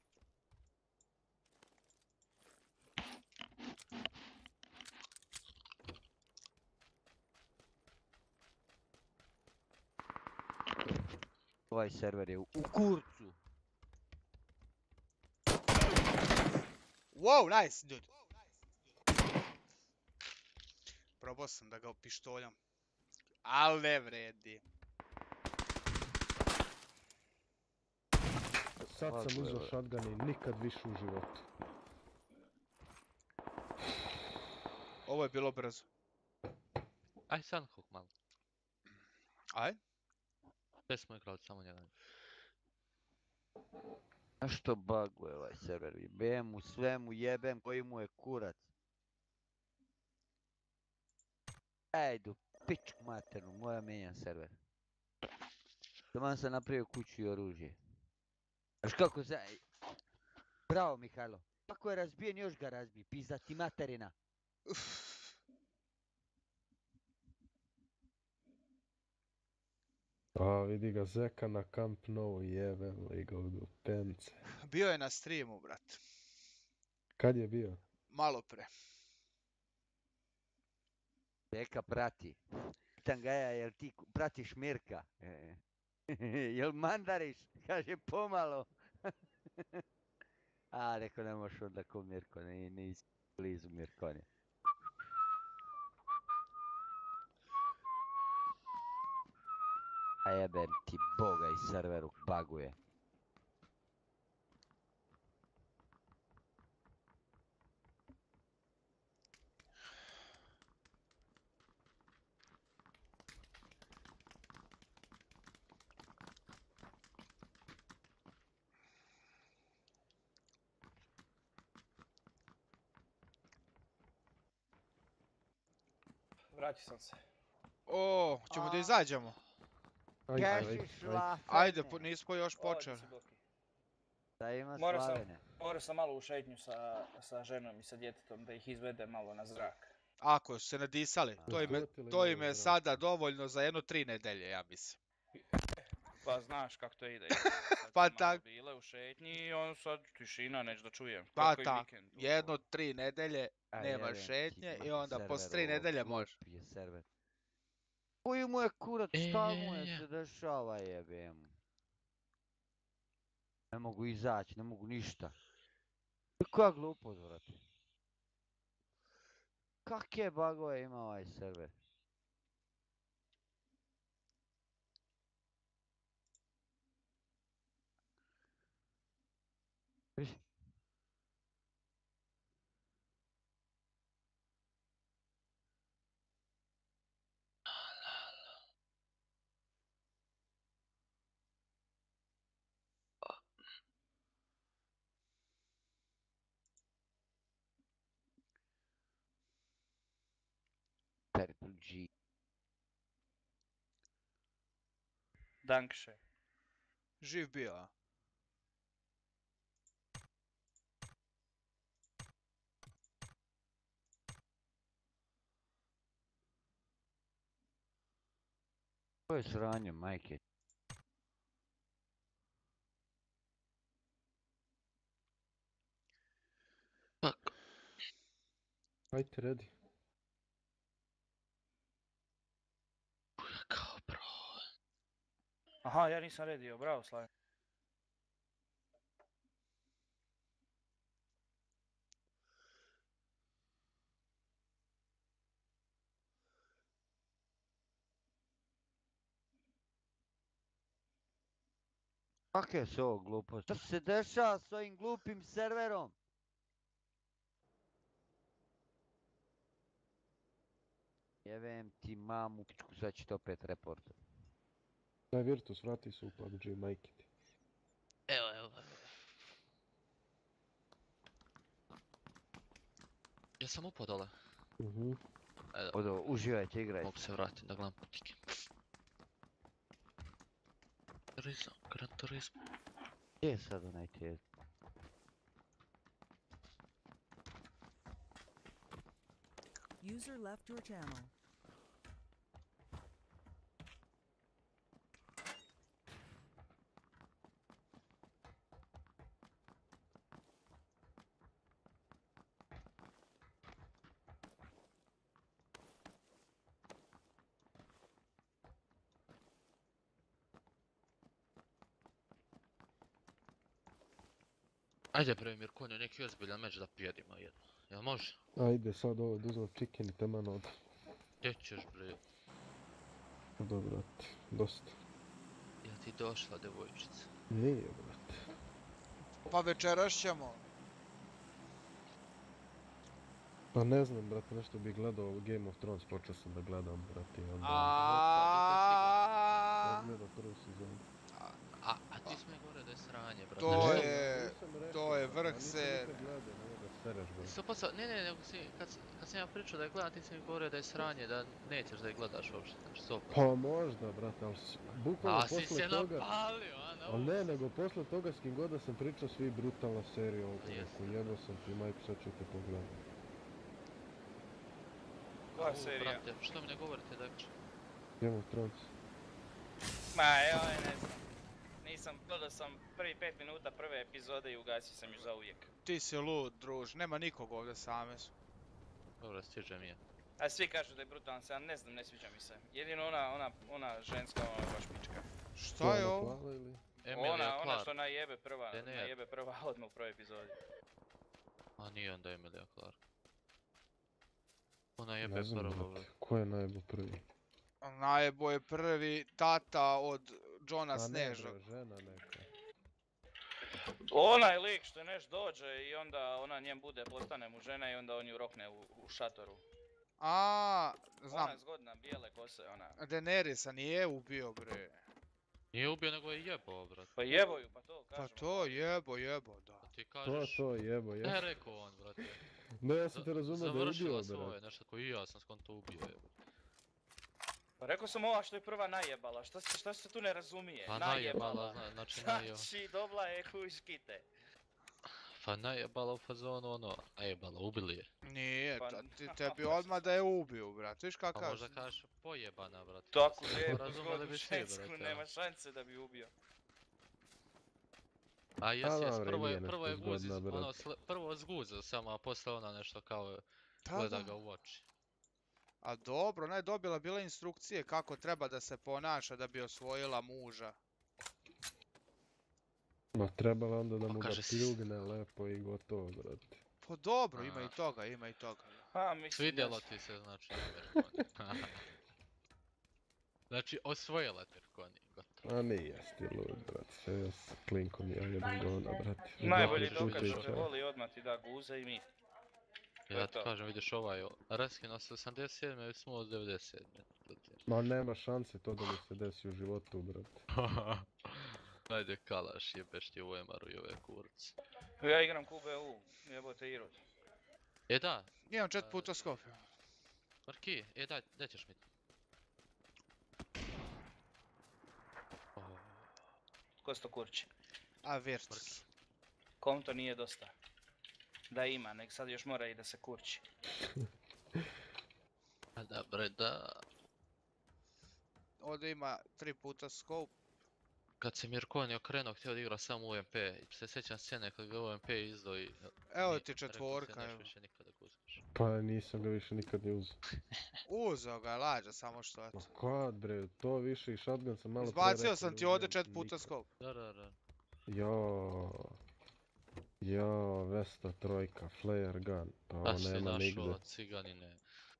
Ovaj server je u kurcu. Wow, nice, dude. Probao sam da ga pištoljam. Al ne vredi. Sad Ovako sam je, uzeo ovo. shotgun i nikad više u životu. Ovo je bilo brzo. Aj Sunhawk malo. Aj? Sve smo igrali samo jedan. Zašto buguje ovaj server? Jebem mu svemu, jebem koji mu je kurac. Ajde, pičku maternu, moja mijenjam server. Taman sam napravio kuću i oružje. Znaš kako se... Bravo, Mihajlo. Kako je razbijen, još ga razbij, pizda ti materina. A vidi ga Zeka na Camp Nou, jebem li ga u pence. Bio je na streamu, brat. Kad je bio? Malo pre. Zeka prati. Pitam ga ja, jel ti pratiš Mirka? Jel mandariš? Kaže pomalo. A, rekao ne možeš onda ko Mirko, nisi blizu Mirkonje. A jebem ti boga i serveru baguje. Vratio sam se. O, ćemo da izađemo. Gašiš lafene. Ajde, nismo još počeli. Ovdje si Boki. Da ima Morao sam- Slavene. Morao sam malo u šetnju sa ženom i sa djetetom da ih izvede malo na zrak. Ako su se nadisali, to im je sada dovoljno za jedno 3 nedelje, ja mislim. Pa znaš kako to ide. Pa Sad su malo tak. bile u šetnji i on sad tišina, neću da čujem. Pa Kako i tak, vikend. jedno 3 nedelje, A nema jebem ti šetnje i mati onda posle server, 3 ovo nedelje glup može. je server. Koji mu je kurac, šta mu je se dešava jebem? Ne mogu izaći, ne mogu ništa. Koja glupost, vrati. Kakve bugove ima ovaj server? Viš? Purple G. Dankše. Živ bio, a? To je sranje, majke. Ajde, redi. Kao bro. Aha, ja nisam redio, bravo Slaven. Kakve su ovo gluposti? Što se dešava s ovim glupim serverom? Jebem ti mamu pičku, sad ću te opet report. Daj Virtus, vrati se u PUBG, majke ti. Evo. Ja sam upao dole. Evo, Odo, uživajte, igrajte. mogu se vratiti da gledam putike. Gran Turismo. Gdje je sad onaj tijed? User left your channel. Ajde bre Mirkonjo, neki ozbiljan meč da pijedimo jedno. Jel može? Ajde, sad ovo da uzmem chicken i teman od. Gdje ćeš bre? Dobro, brate, dosta. Jel ti došla devojčica? Nije, brate. Pa večeras ćemo. Pa ne znam, brate, nešto bi gledao Game of Thrones, počeo sam da gledam, brate, i onda... Aaaaaa. Sam gledao prvu sezonu. A ti smo i gore da je sranje, bro. serija. gledao, ne mogu da sereš, bro. Isto posao, ne, nego kad sam ja pričao da je gledam, ti si mi govorio da je sranje, da nećeš da je gledaš uopšte, znači 100%. Pa možda, brate, ali bukvalno A si posle se toga... napalio, a na Ali ne, nego posle toga s kim god da sam pričao, svi brutalna serija ovdje. Jest. Ako jebao sam ti, majku, sad ću te pogledati. Koja serija? Brate, što mi ne govorite, dakle? Game of Thrones. Ma joj, ne znam. Gledao sam prvi 5 minuta prve epizode i ugasio sam ju zauvijek. Ti si lud, druž, nema nikog ovdje, same su. Dobro, stiže mi je. A svi kažu da je brutalan se, ja ne znam, ne sviđa mi se. Jedino ona ženska, ona baš pička. Šta je ovo? Plava ili? Emilija Ona Clarke. što najebe prva, Ne. najebe prva odmah u prvoj epizodi. A nije onda Emilija Clarke. Ona jebe Ne znam, prvo. brate. Ko je najebo prvi? Najebo je prvi tata od Johna A ne, Snežnog. bre, žena neka. Onaj lik što neš dođe i onda ona njem bude, postane mu žena i onda on ju rokne u šatoru. A, znam, Ona zgodna, bijele kose, ona. Daenerys nije ubio, bre. Nije ubio, nego je jebao, brate. Pa jebo ju, pa to Pa kažemo. to jebo, da. A ti kažeš... To, jebo, jebo. Ne, rekao on, brate. Ne, ja sam te razumio da je ubio, Završila svoje, brate. nešto koji i ja sam skonto ubio, jebo. Pa rekao sam ova što je prva najebala, šta se tu ne razumije? Pa najebala, znači najebala. Znači, dobla je kuškite. Pa najebala u fazonu ono, najebala, ubili je. Nije, Pa- tebi odmah da je ubio, brat. Viš kak Pa kažeš? možda kažeš pojebana, brate. Tako Da se lijepo, razumeli zgodnu bi svi, žensku, brate. nema šanse da bi ubio. A jes, dobro, prvo nije je nešto guzi, zgodna, ono, brate. prvo zguzao samo, a posle ona nešto kao Da, gleda da. ga u oči. A dobro, ona je dobila bile instrukcije kako treba da se ponaša da bi osvojila muža. Ma trebalo onda da Pa mu ga kaže si- pilgne lepo i gotovo, brate. Pa dobro, ima A. i toga, ima i toga. A, mislim, Svidjelo ti se, znači, Mirkoni. Znači, osvojila Mirkoni, gotovo. A nije ti lud, brate. Sve ja s klinkom ja jebam govna, brate. Najbolji Dobro, dokaz vidiš, da te voli odmah ti da guze i mi. Ja ti to. kažem, vidiš ovaj, Raskino se 87. i Smooth 97. to ti je. Ma nema šanse to da mi se desi u životu, brate. Ajde kalaš, jebeš ti u Emaru i ove kurce. Ja igram QBU, jebote Irod. E da, Imam 4 puta skopio. Marki, daj ćeš mi. Oh, Ko se to kurči? A Virtus. Kom to nije dosta? Da ima, nek sad još mora i da se kurči. a da bre, da. Ovdje ima 3 puta scope. Kad se Mirkoni okrenuo, htio da igra samo UMP, i se sjećam scene kad ga UMP izdao i... Evo nije- ti rekao četvorka, se, neš evo. više nikada guzaš. Pa nisam ga više nikad ni uzeo. Uzeo ga je lađa, samo što Ma eto. kad bre, to više i shotgun sam malo Izbacio sam ti ovdje 4 puta scope. Da. Jo, Vesta trojka, flare gun, pa A ovo si nema nigde. našao ciganine.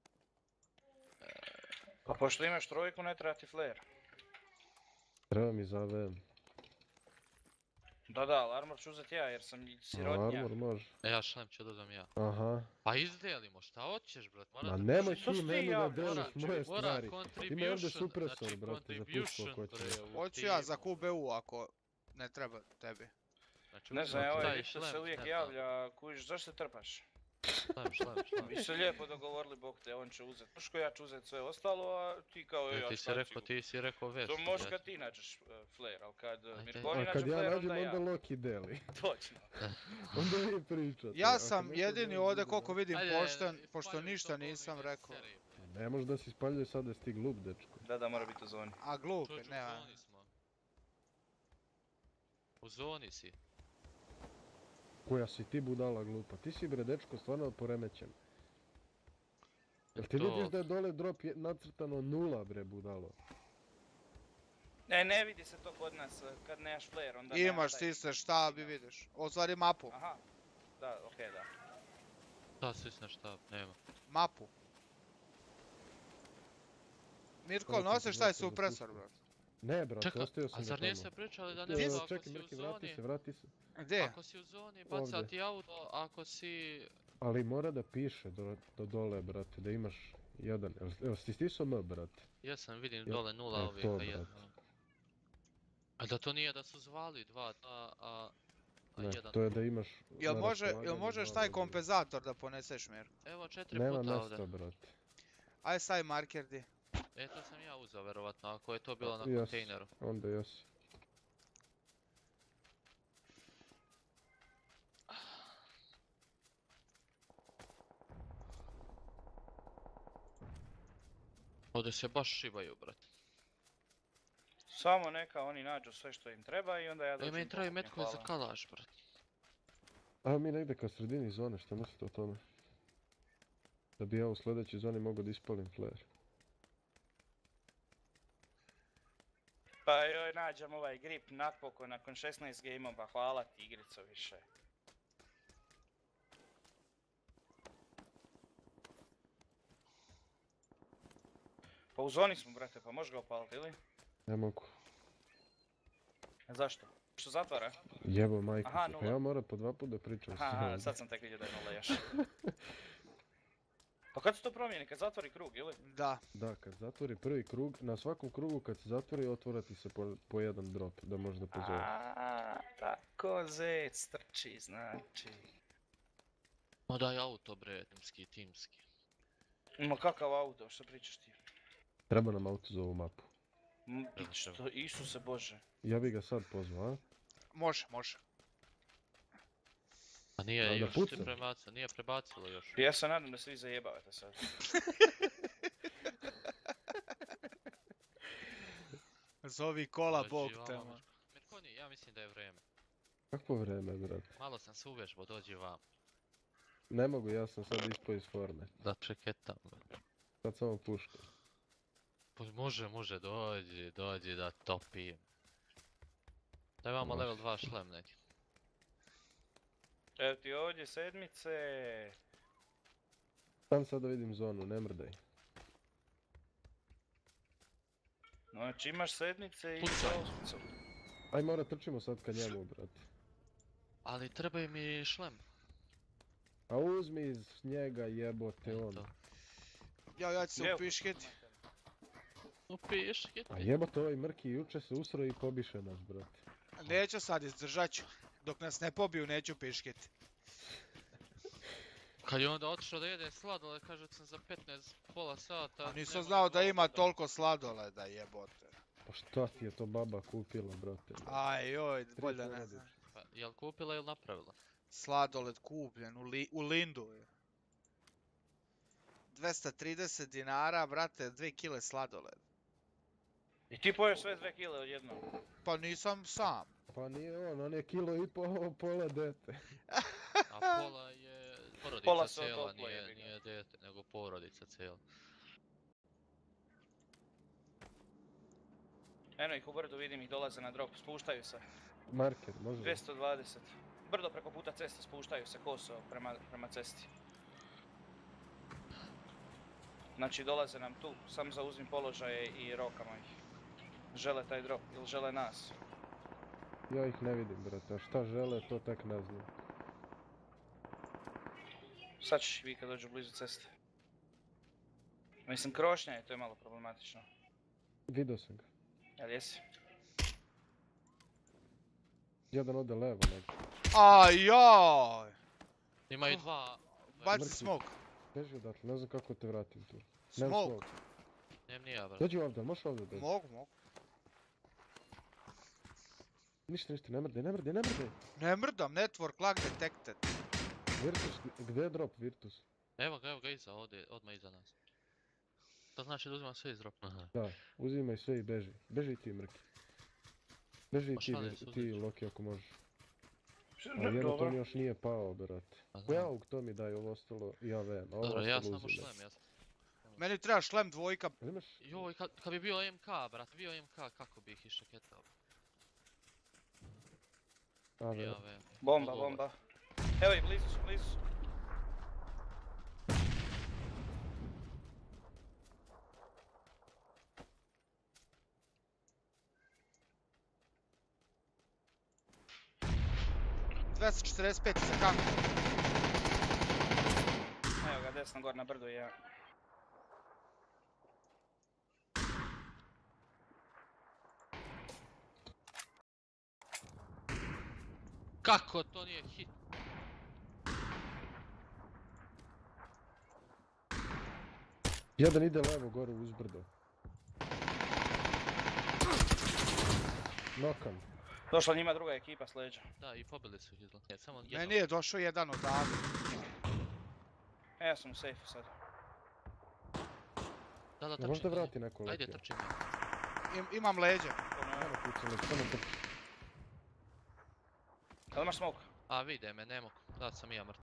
Pa pošto imaš trojku, ne treba ti flare. Treba mi za AVM. Da, ali armor ću uzeti ja jer sam sirotnja. Armor može. Ja šlem ću dodam ja. Aha. Pa izdelimo, šta hoćeš, brat? Ma nemoj što ti si meni ja, da deliš Borač, moje Mora stvari. Ima ovdje contribution, supresor, znači brate, za contribution, pušku ako hoćeš. bre, u Hoću ja za timu. QBU ako ne treba tebi. Znači, Ne znam, uzmem ovaj taj Viktor se šlem, uvijek ne znam. javlja, kužiš, zašto se trpaš? Šlem. Vi se lijepo dogovorili, bog te, on će uzeti pušku, ja ću uzeti sve ostalo, a ti kao, ja Ti si rekao vest. To možeš kad ti nađeš flare, ali kad Ajde. Mirkoni A nađe kad ja flare, nađem onda ja. onda Loki deli. Točno. Onda vi pričate. Ja Ako sam neko jedini ne ovdje bude- koliko vidim Ajde, pošten, pošto ispaljuj ništa to, nisam Bobine, rekao. seri. Ne može da si spaljuje sad da si ti glup, dečko. Da, mora biti u zoni. A glupi, Čuč, u nema. zoni smo. U zoni si. Koja si ti budala glupa? Ti si bre dečko stvarno poremećen. Jel ti To- vidiš da je dole drop nacrtano 0 bre budalo? Ne vidi se to kod nas, kad nemaš flare, onda Imaš nemaš taj- stisne štab i vidiš. Ostvari mapu. Aha. Da, okej, da. Da, sisne štab, nema. Mapu. Mirko, Koliko nosiš ti taj znači da supresor, pustiš? bro? Ne brate, Čekaj, ostavio sam a ga zar tamo. niste pričali da Ja, nema ako čekaj, si u Mirki, zoni? vrati se. Gdje? Ako si u zoni, baca Ovdje. ti auto, ako si... Ali mora da piše do dole, brate, da imaš jedan. Evo, si stisao M, brate. Jesam, vidim Ja, dole nula to, uvijek, a brate. jedna. A da to nije da su zvali dva, a na Ne, jedan. to je da imaš Jel na raspolaganju možeš dva taj vozila. kompenzator da poneseš, Mir? Evo 4 Nema puta ovdje. mesta, brate. Aj stavi marker di. E, to sam ja uzeo verovatno, ako je to bilo na Jes, kontejneru. onda jesi. Ovdje se baš šibaju, brate. Samo neka oni nađu sve što im treba i onda ja E, dođem. meni trebaju pokupim, metkovi za hvala. kalaš, brate. A mi negdje ka sredini zone, šta mislite o tome? Da bi ja u sljedećoj zoni mogao da ispalim flare. Pa joj, nađem ovaj grip napokon nakon 16 gameova, hvala ti igrico više. Pa u zoni smo, brate, pa možeš ga opaliti ili? Ne mogu. Zašto? Što zatvara? Jebo majku, Aha, ti, pa nula. ja moram po 2 puta da pričam s Aha, njom. sad sam tek vidio da je nula još. Pa kad se to promijeni? Kad zatvori krug ili? Da. Da, kad zatvori prvi krug, na svakom krugu kad se zatvori otvora ti se po jedan drop da možeš da pozove. Aaaa, tako zec trči, znači. Ma daj auto, bre, timski. Ma kakav auto, što pričaš ti? Treba nam auto za ovu mapu. Treba, Što, Isuse Bože. Ja bi ga sad pozvao, a? Može. A nije Da još pucam. ti prebacilo, nije prebacilo još. Ja se nadam da se vi zajebavate sad. Zovi kola Dođi bog vamo, tamo. Mirko. Mirkoni, ja mislim da je vrijeme. Kakvo vreme, brate? Malo sam se uvježbao, dođi vam. Ne mogu, ja sam sad ispao iz forme. Da čeketam. Sad samo puškam. Pa može, dođi da topim. Daj vamo Može. level 2 šlem neki. Evo ti ovdje sedmice. Sam sad da vidim zonu, ne mrdaj. Znači imaš sedmice i Pucaj. osmicu. Aj mora trčimo sad ka njemu, brate. Ali treba mi šlem. A uzmi iz njega jebote on. Eto. Ja ću se Gdje? upiškit. Upiš, A jebote ovaj mrki juče se usro i pobiše nas, brate. Neću sad, izdržat ću. Dok nas ne pobiju, neću piškit. Kad je onda otišao da jede sladole, kaže sam za 15, pola sata. A nisam nema znao da ni ima voda. toliko sladoleda, jebote. Pa šta ti je to baba kupila, brate? Aj joj, Tri bolje ne porodice. znam. Pa, jel kupila ili napravila? Sladoled kupljen u Lindu. je. 230 dinara, brate, 2 kile sladoled. I ti poješ sve 2 kile odjednom. Pa nisam sam. Pa nije on je kilo i pola dete. A pola je porodica Pola se cijela, otoplo, jebi ga. nije dete, nego porodica cijela. Eno ih u brdu, vidim ih, dolaze na drop, spuštaju se. Marker, može? 220. Brdo preko puta ceste, spuštaju se koso prema cesti. Znači dolaze nam tu, sam zauzim položaje i rokamo ih. Žele taj drop, ili žele nas. Ja ih ne vidim, brate. A šta žele, to tek ne znam. Sad ćeš ih vi kad dođu blizu ceste. Mislim, krošnja je, to je malo problematično. Vidio sam ga. Jel jesi? Jedan ode levo negdje. Ajoj! Imaju Oh. dva... Baci Mrtvi. smoke. Beži odatle, ne znam kako te vratim tu. Nemam Smoke. smoke. Nijem ni ja, brate. Dođi ovdje, možeš ovdje dođi. Mogu. Ništa, ne mrdaj. Ne mrdam, network lag detected. Virtus, gdje je drop, Virtus? Evo ga iza, ovdje, odmah iza nas. To znači da uzimam sve iz dropa. Aha. Da, uzimaj sve i beži. Beži i ti, mrki. Beži i Pa ti, šalim se, ti uzet ću. Loki, ako možeš. A jedan to mi još nije pao, brate. Pa znam. Pojauk to mi daj, ovo ostalo, ja vem, a ovo Dobro, ja ostalo samo uzimaj. šlem, ja sam. Meni treba šlem dvojka. Jel imaš? Joj, kad bi bio MK, brate, bio MK, kako bi ih išaketao. A, Ja da. vem. Bomba, Odgovor. bomba. Evo i blizu su. 245 za kampu. Evo ga, desno gore na brdu je jedan. Kako to nije hit? Jedan ide levo gore uzbrdo. Nokan. Došla njima druga ekipa s leđa. Da, i pobili su ih izgleda. Ne, samo jedno. Meni je došao jedan odavde. Ja sam u sejfu sad. Da, Možda trčim. vrati neko Ajde, letio. trčim. Imam leđa. Samo pucali, samo trči. Da li imaš smoke? A vide me, ne mogu. Da sam i ja mrtav.